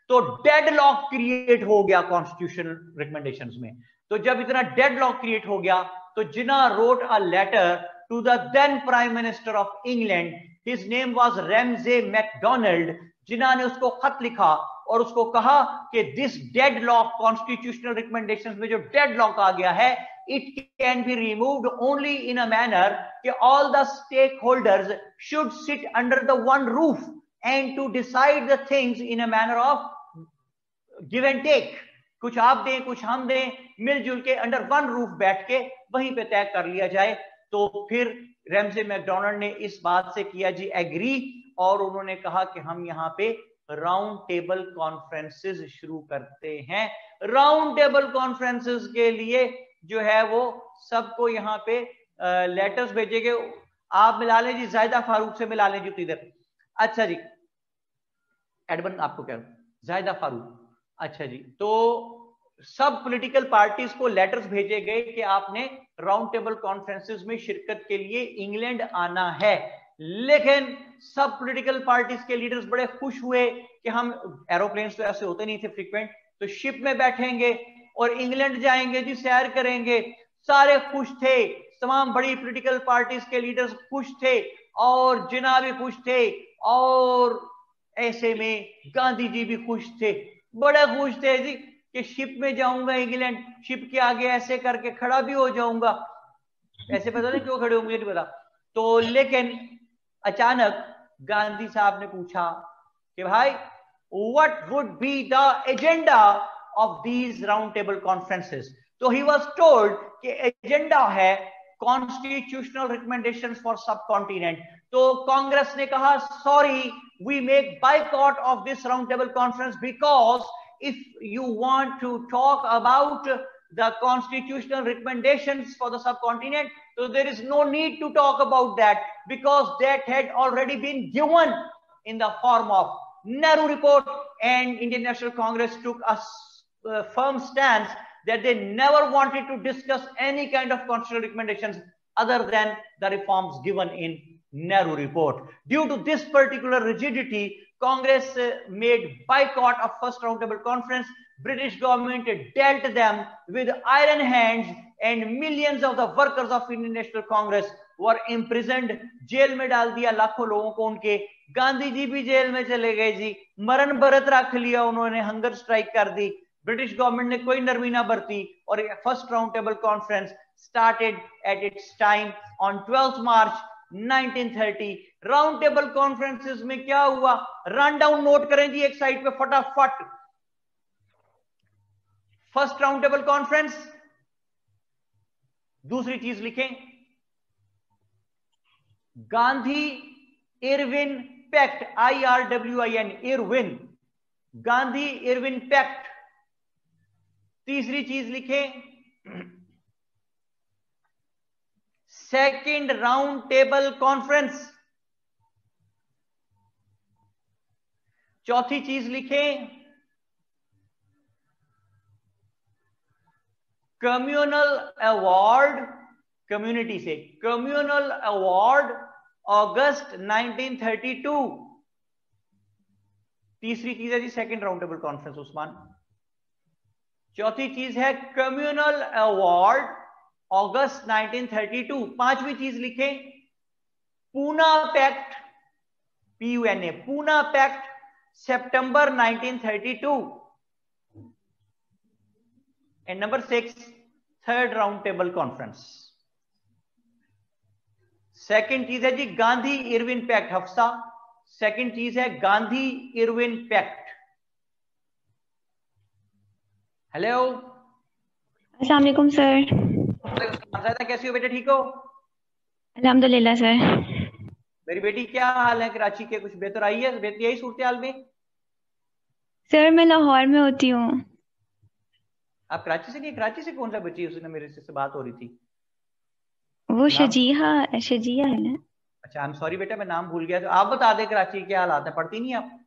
तो डेडलॉक क्रिएट हो गया कॉन्स्टिट्यूशनल रिकमेंडेशंस में। तो जब इतना डेडलॉक क्रिएट हो गया तो Jinnah wrote a letter to the then prime minister of England, his name was Ramsay MacDonald. Jinnah ने उसको खत लिखा और उसको कहा कि दिस डेडलॉक कॉन्स्टिट्यूशनल रिकमेंडेशंस में जो डेडलॉक आ गया है, it can be removed only in a manner कि all the stakeholders should sit under the one roof and to decide the things in a manner of give and take, कुछ आप दें कुछ हम दें, मिलजुल के अंडर वन रूफ बैठ के वहीं पे तय कर लिया जाए। तो फिर रैमजे मैकडोनाल्ड ने इस बात से किया जी एग्री, और उन्होंने कहा कि हम यहाँ पे राउंड टेबल कॉन्फ्रेंसेस शुरू करते हैं। राउंड टेबल कॉन्फ्रेंसेस के लिए जो है वो सबको यहाँ पे लेटर्स भेजेंगे। आप मिला लें जी, जायदा फारूक से मिला लें जी इधर। अच्छा जी, एडमन आपको क्या, जायदा फारूक, अच्छा जी। तो सब पॉलिटिकल पार्टीज को लेटर्स भेजे गए कि आपने राउंड टेबल कॉन्फ्रेंसेस में शिरकत के लिए इंग्लैंड आना है। लेकिन सब पॉलिटिकल पार्टीज के लीडर्स बड़े खुश हुए कि हम, एरोप्लेन्स तो ऐसे होते नहीं थे फ्रीक्वेंट, तो शिप में बैठेंगे और इंग्लैंड जाएंगे जी, सैर करेंगे। सारे खुश थे, तमाम बड़ी पॉलिटिकल पार्टीज के लीडर्स खुश थे और जिन्ना भी खुश थे, और ऐसे में गांधी जी भी खुश थे, बड़े खुश थे जी कि शिप में जाऊंगा इंग्लैंड, शिप के आगे ऐसे करके खड़ा भी हो जाऊंगा। ऐसे पता नहीं क्यों खड़े होंगे नहीं पता। तो लेकिन अचानक गांधी साहब ने पूछा कि भाई what would be the agenda of these round table conferences. So he was told कि एजेंडा है constitutional recommendations for subcontinent. तो कांग्रेस ने कहा sorry, we make boycott of this round table conference because if you want to talk about the constitutional recommendations for the subcontinent, so there is no need to talk about that because that had already been given in the form of Nehru report, and Indian National Congress took a firm stance that they never wanted to discuss any kind of constitutional recommendations other than the reforms given in Nehru report. Due to this particular rigidity, Congress made boycott of first roundtable conference. British government dealt them with iron hands, and millions of the workers of Indian National Congress were imprisoned. Jail में डाल दिया लाखों लोगों को उनके। गांधी जी भी jail में चले गए जी, मरण व्रत रख लिया उन्होंने, हंगर स्ट्राइक कर दी। ब्रिटिश गवर्नमेंट ने कोई नरमी ना बरती और first round table conference started at its time on 12 March 1930। Round table conferences में क्या हुआ, रन डाउन नोट करें जी एक साइड पे फटाफट। फर्स्ट राउंड टेबल कॉन्फ्रेंस, दूसरी चीज लिखें Gandhi Irwin pact, IRWIN, Irwin, Gandhi Irwin pact. तीसरी चीज लिखें सेकंड राउंड टेबल कॉन्फ्रेंस। चौथी चीज लिखें कम्युनल अवार्ड, कम्युनिटी से कम्युनल अवार्ड अगस्त 1932। तीसरी चीज है जी second round table conference Usman. चौथी चीज है कम्युनल अवार्ड अगस्त 1932। पांचवी चीज लिखें Poona pact, PUNA, Poona pact सितंबर 1932। And number 6 third round table conference. Second चीज है जी Gandhi Irwin pact, Hafsa. Second चीज है गांधी इरविन पैक्ट। हेलो, अस्सलाम वालेकुम सर। कैसी हो बेटा, ठीक हो? अल्हम्दुलिल्लाह सर। मेरी बेटी क्या हाल है कराची के, कुछ बेहतर आई है, बेहतर यही सूरत हाल में? सर मैं लाहौर में होती हूँ। आप कराची से नहीं? कराची से कौन सा बच्ची है, उसने मेरे से बात हो रही थी, वो शजिया है ना? अच्छा, आई एम सॉरी बेटा, मैं नाम भूल गया। तो आप बता दे कराची के क्या हालात है, पढ़ती नहीं आप?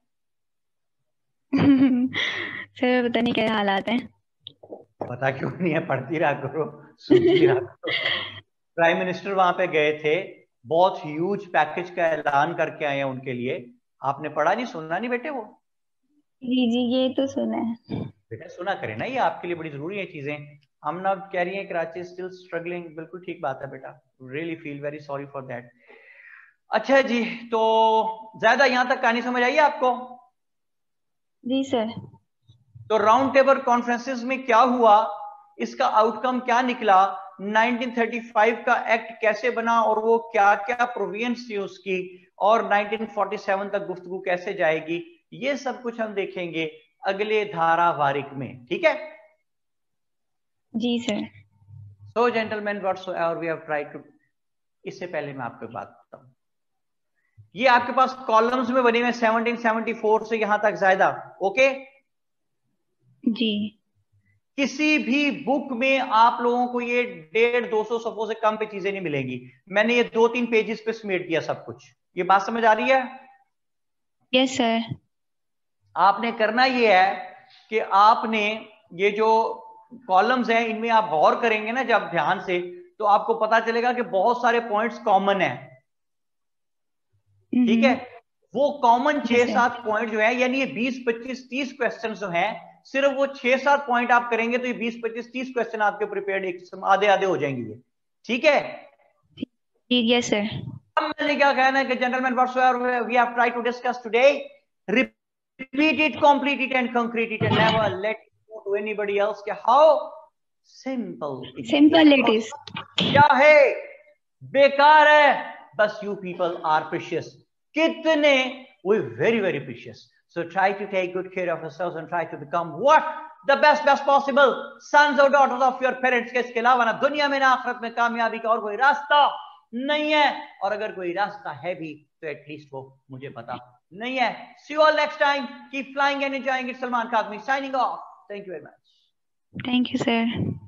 सर पता नहीं क्या हालात हैं। पता क्यों नहीं है, पढ़ती रहा करो, सुनती रहा करो। प्राइम मिनिस्टर वहां पे गए थे, बहुत ह्यूज पैकेज का ऐलान करके आए हैं उनके लिए। आपने पढ़ा नहीं, सुनना नहीं बेटे? वो जी जी, ये तो सुना है। बेटा सुना करें ना, ये आपके लिए बड़ी जरूरी है चीजें। हम ना कह रही हैं कराची स्टिल स्ट्रगलिंग, बिल्कुल ठीक बात है बेटा, really feel very sorry for that. अच्छा जी, तो ज्यादा यहां तक कहानी समझ आई आपको? जी सर। तो राउंड टेबल कॉन्फ्रेंसेस में क्या हुआ, इसका आउटकम क्या निकला, 1935 का एक्ट कैसे बना और वो क्या क्या प्रोविजंस थी उसकी, और 1947 तक गुफ्तगू कैसे जाएगी, ये सब कुछ हम देखेंगे अगले धारावाहिक में, ठीक है? जी sir. So gentleman whatsoever we have tried to, इससे पहले मैं आपको बात बताऊं, ये आपके पास कॉलम्स में बने हुए 1774 से यहां तक ज्यादा, ओके? जी। किसी भी बुक में आप लोगों को ये 150-200 सफों से कम पे चीजें नहीं मिलेंगी। मैंने ये 2-3 पेजेस पे समेट दिया सब कुछ। ये बात समझ आ रही है? Yes sir. आपने करना ये है कि आपने ये जो कॉलम्स हैं इनमें आप गौर करेंगे ना जब ध्यान से, तो आपको पता चलेगा कि बहुत सारे पॉइंट्स कॉमन है, ठीक है? वो कॉमन 6-7 पॉइंट जो है, यानी ये 20-25-30 क्वेश्चन जो हैं, सिर्फ वो 6-7 पॉइंट आप करेंगे तो ये 20-25-30 क्वेश्चन आपके प्रिपेयर्ड एक आधे आधे हो जाएंगे ये, ठीक है? Yes sir. अब मैंने क्या कहना है कि gentleman whatsoever we have tried to discuss today, repeat it, complete it and concrete it and never let it go to anybody else कि how simple it is। क्या है, बेकार है, बस you people are precious, कितने we very precious, so try to take good care of yourselves and try to become what the best possible sons or daughters of your parents के इसके अलावा ना दुनिया में ना आखिरत में कामयाबी का और कोई रास्ता नहीं है, और अगर कोई रास्ता है भी तो एटलीस्ट वो मुझे पता नहीं है। See you all next time. Keep flying and enjoying it. Salman Kazmi signing off. Thank you very much. Thank you, sir.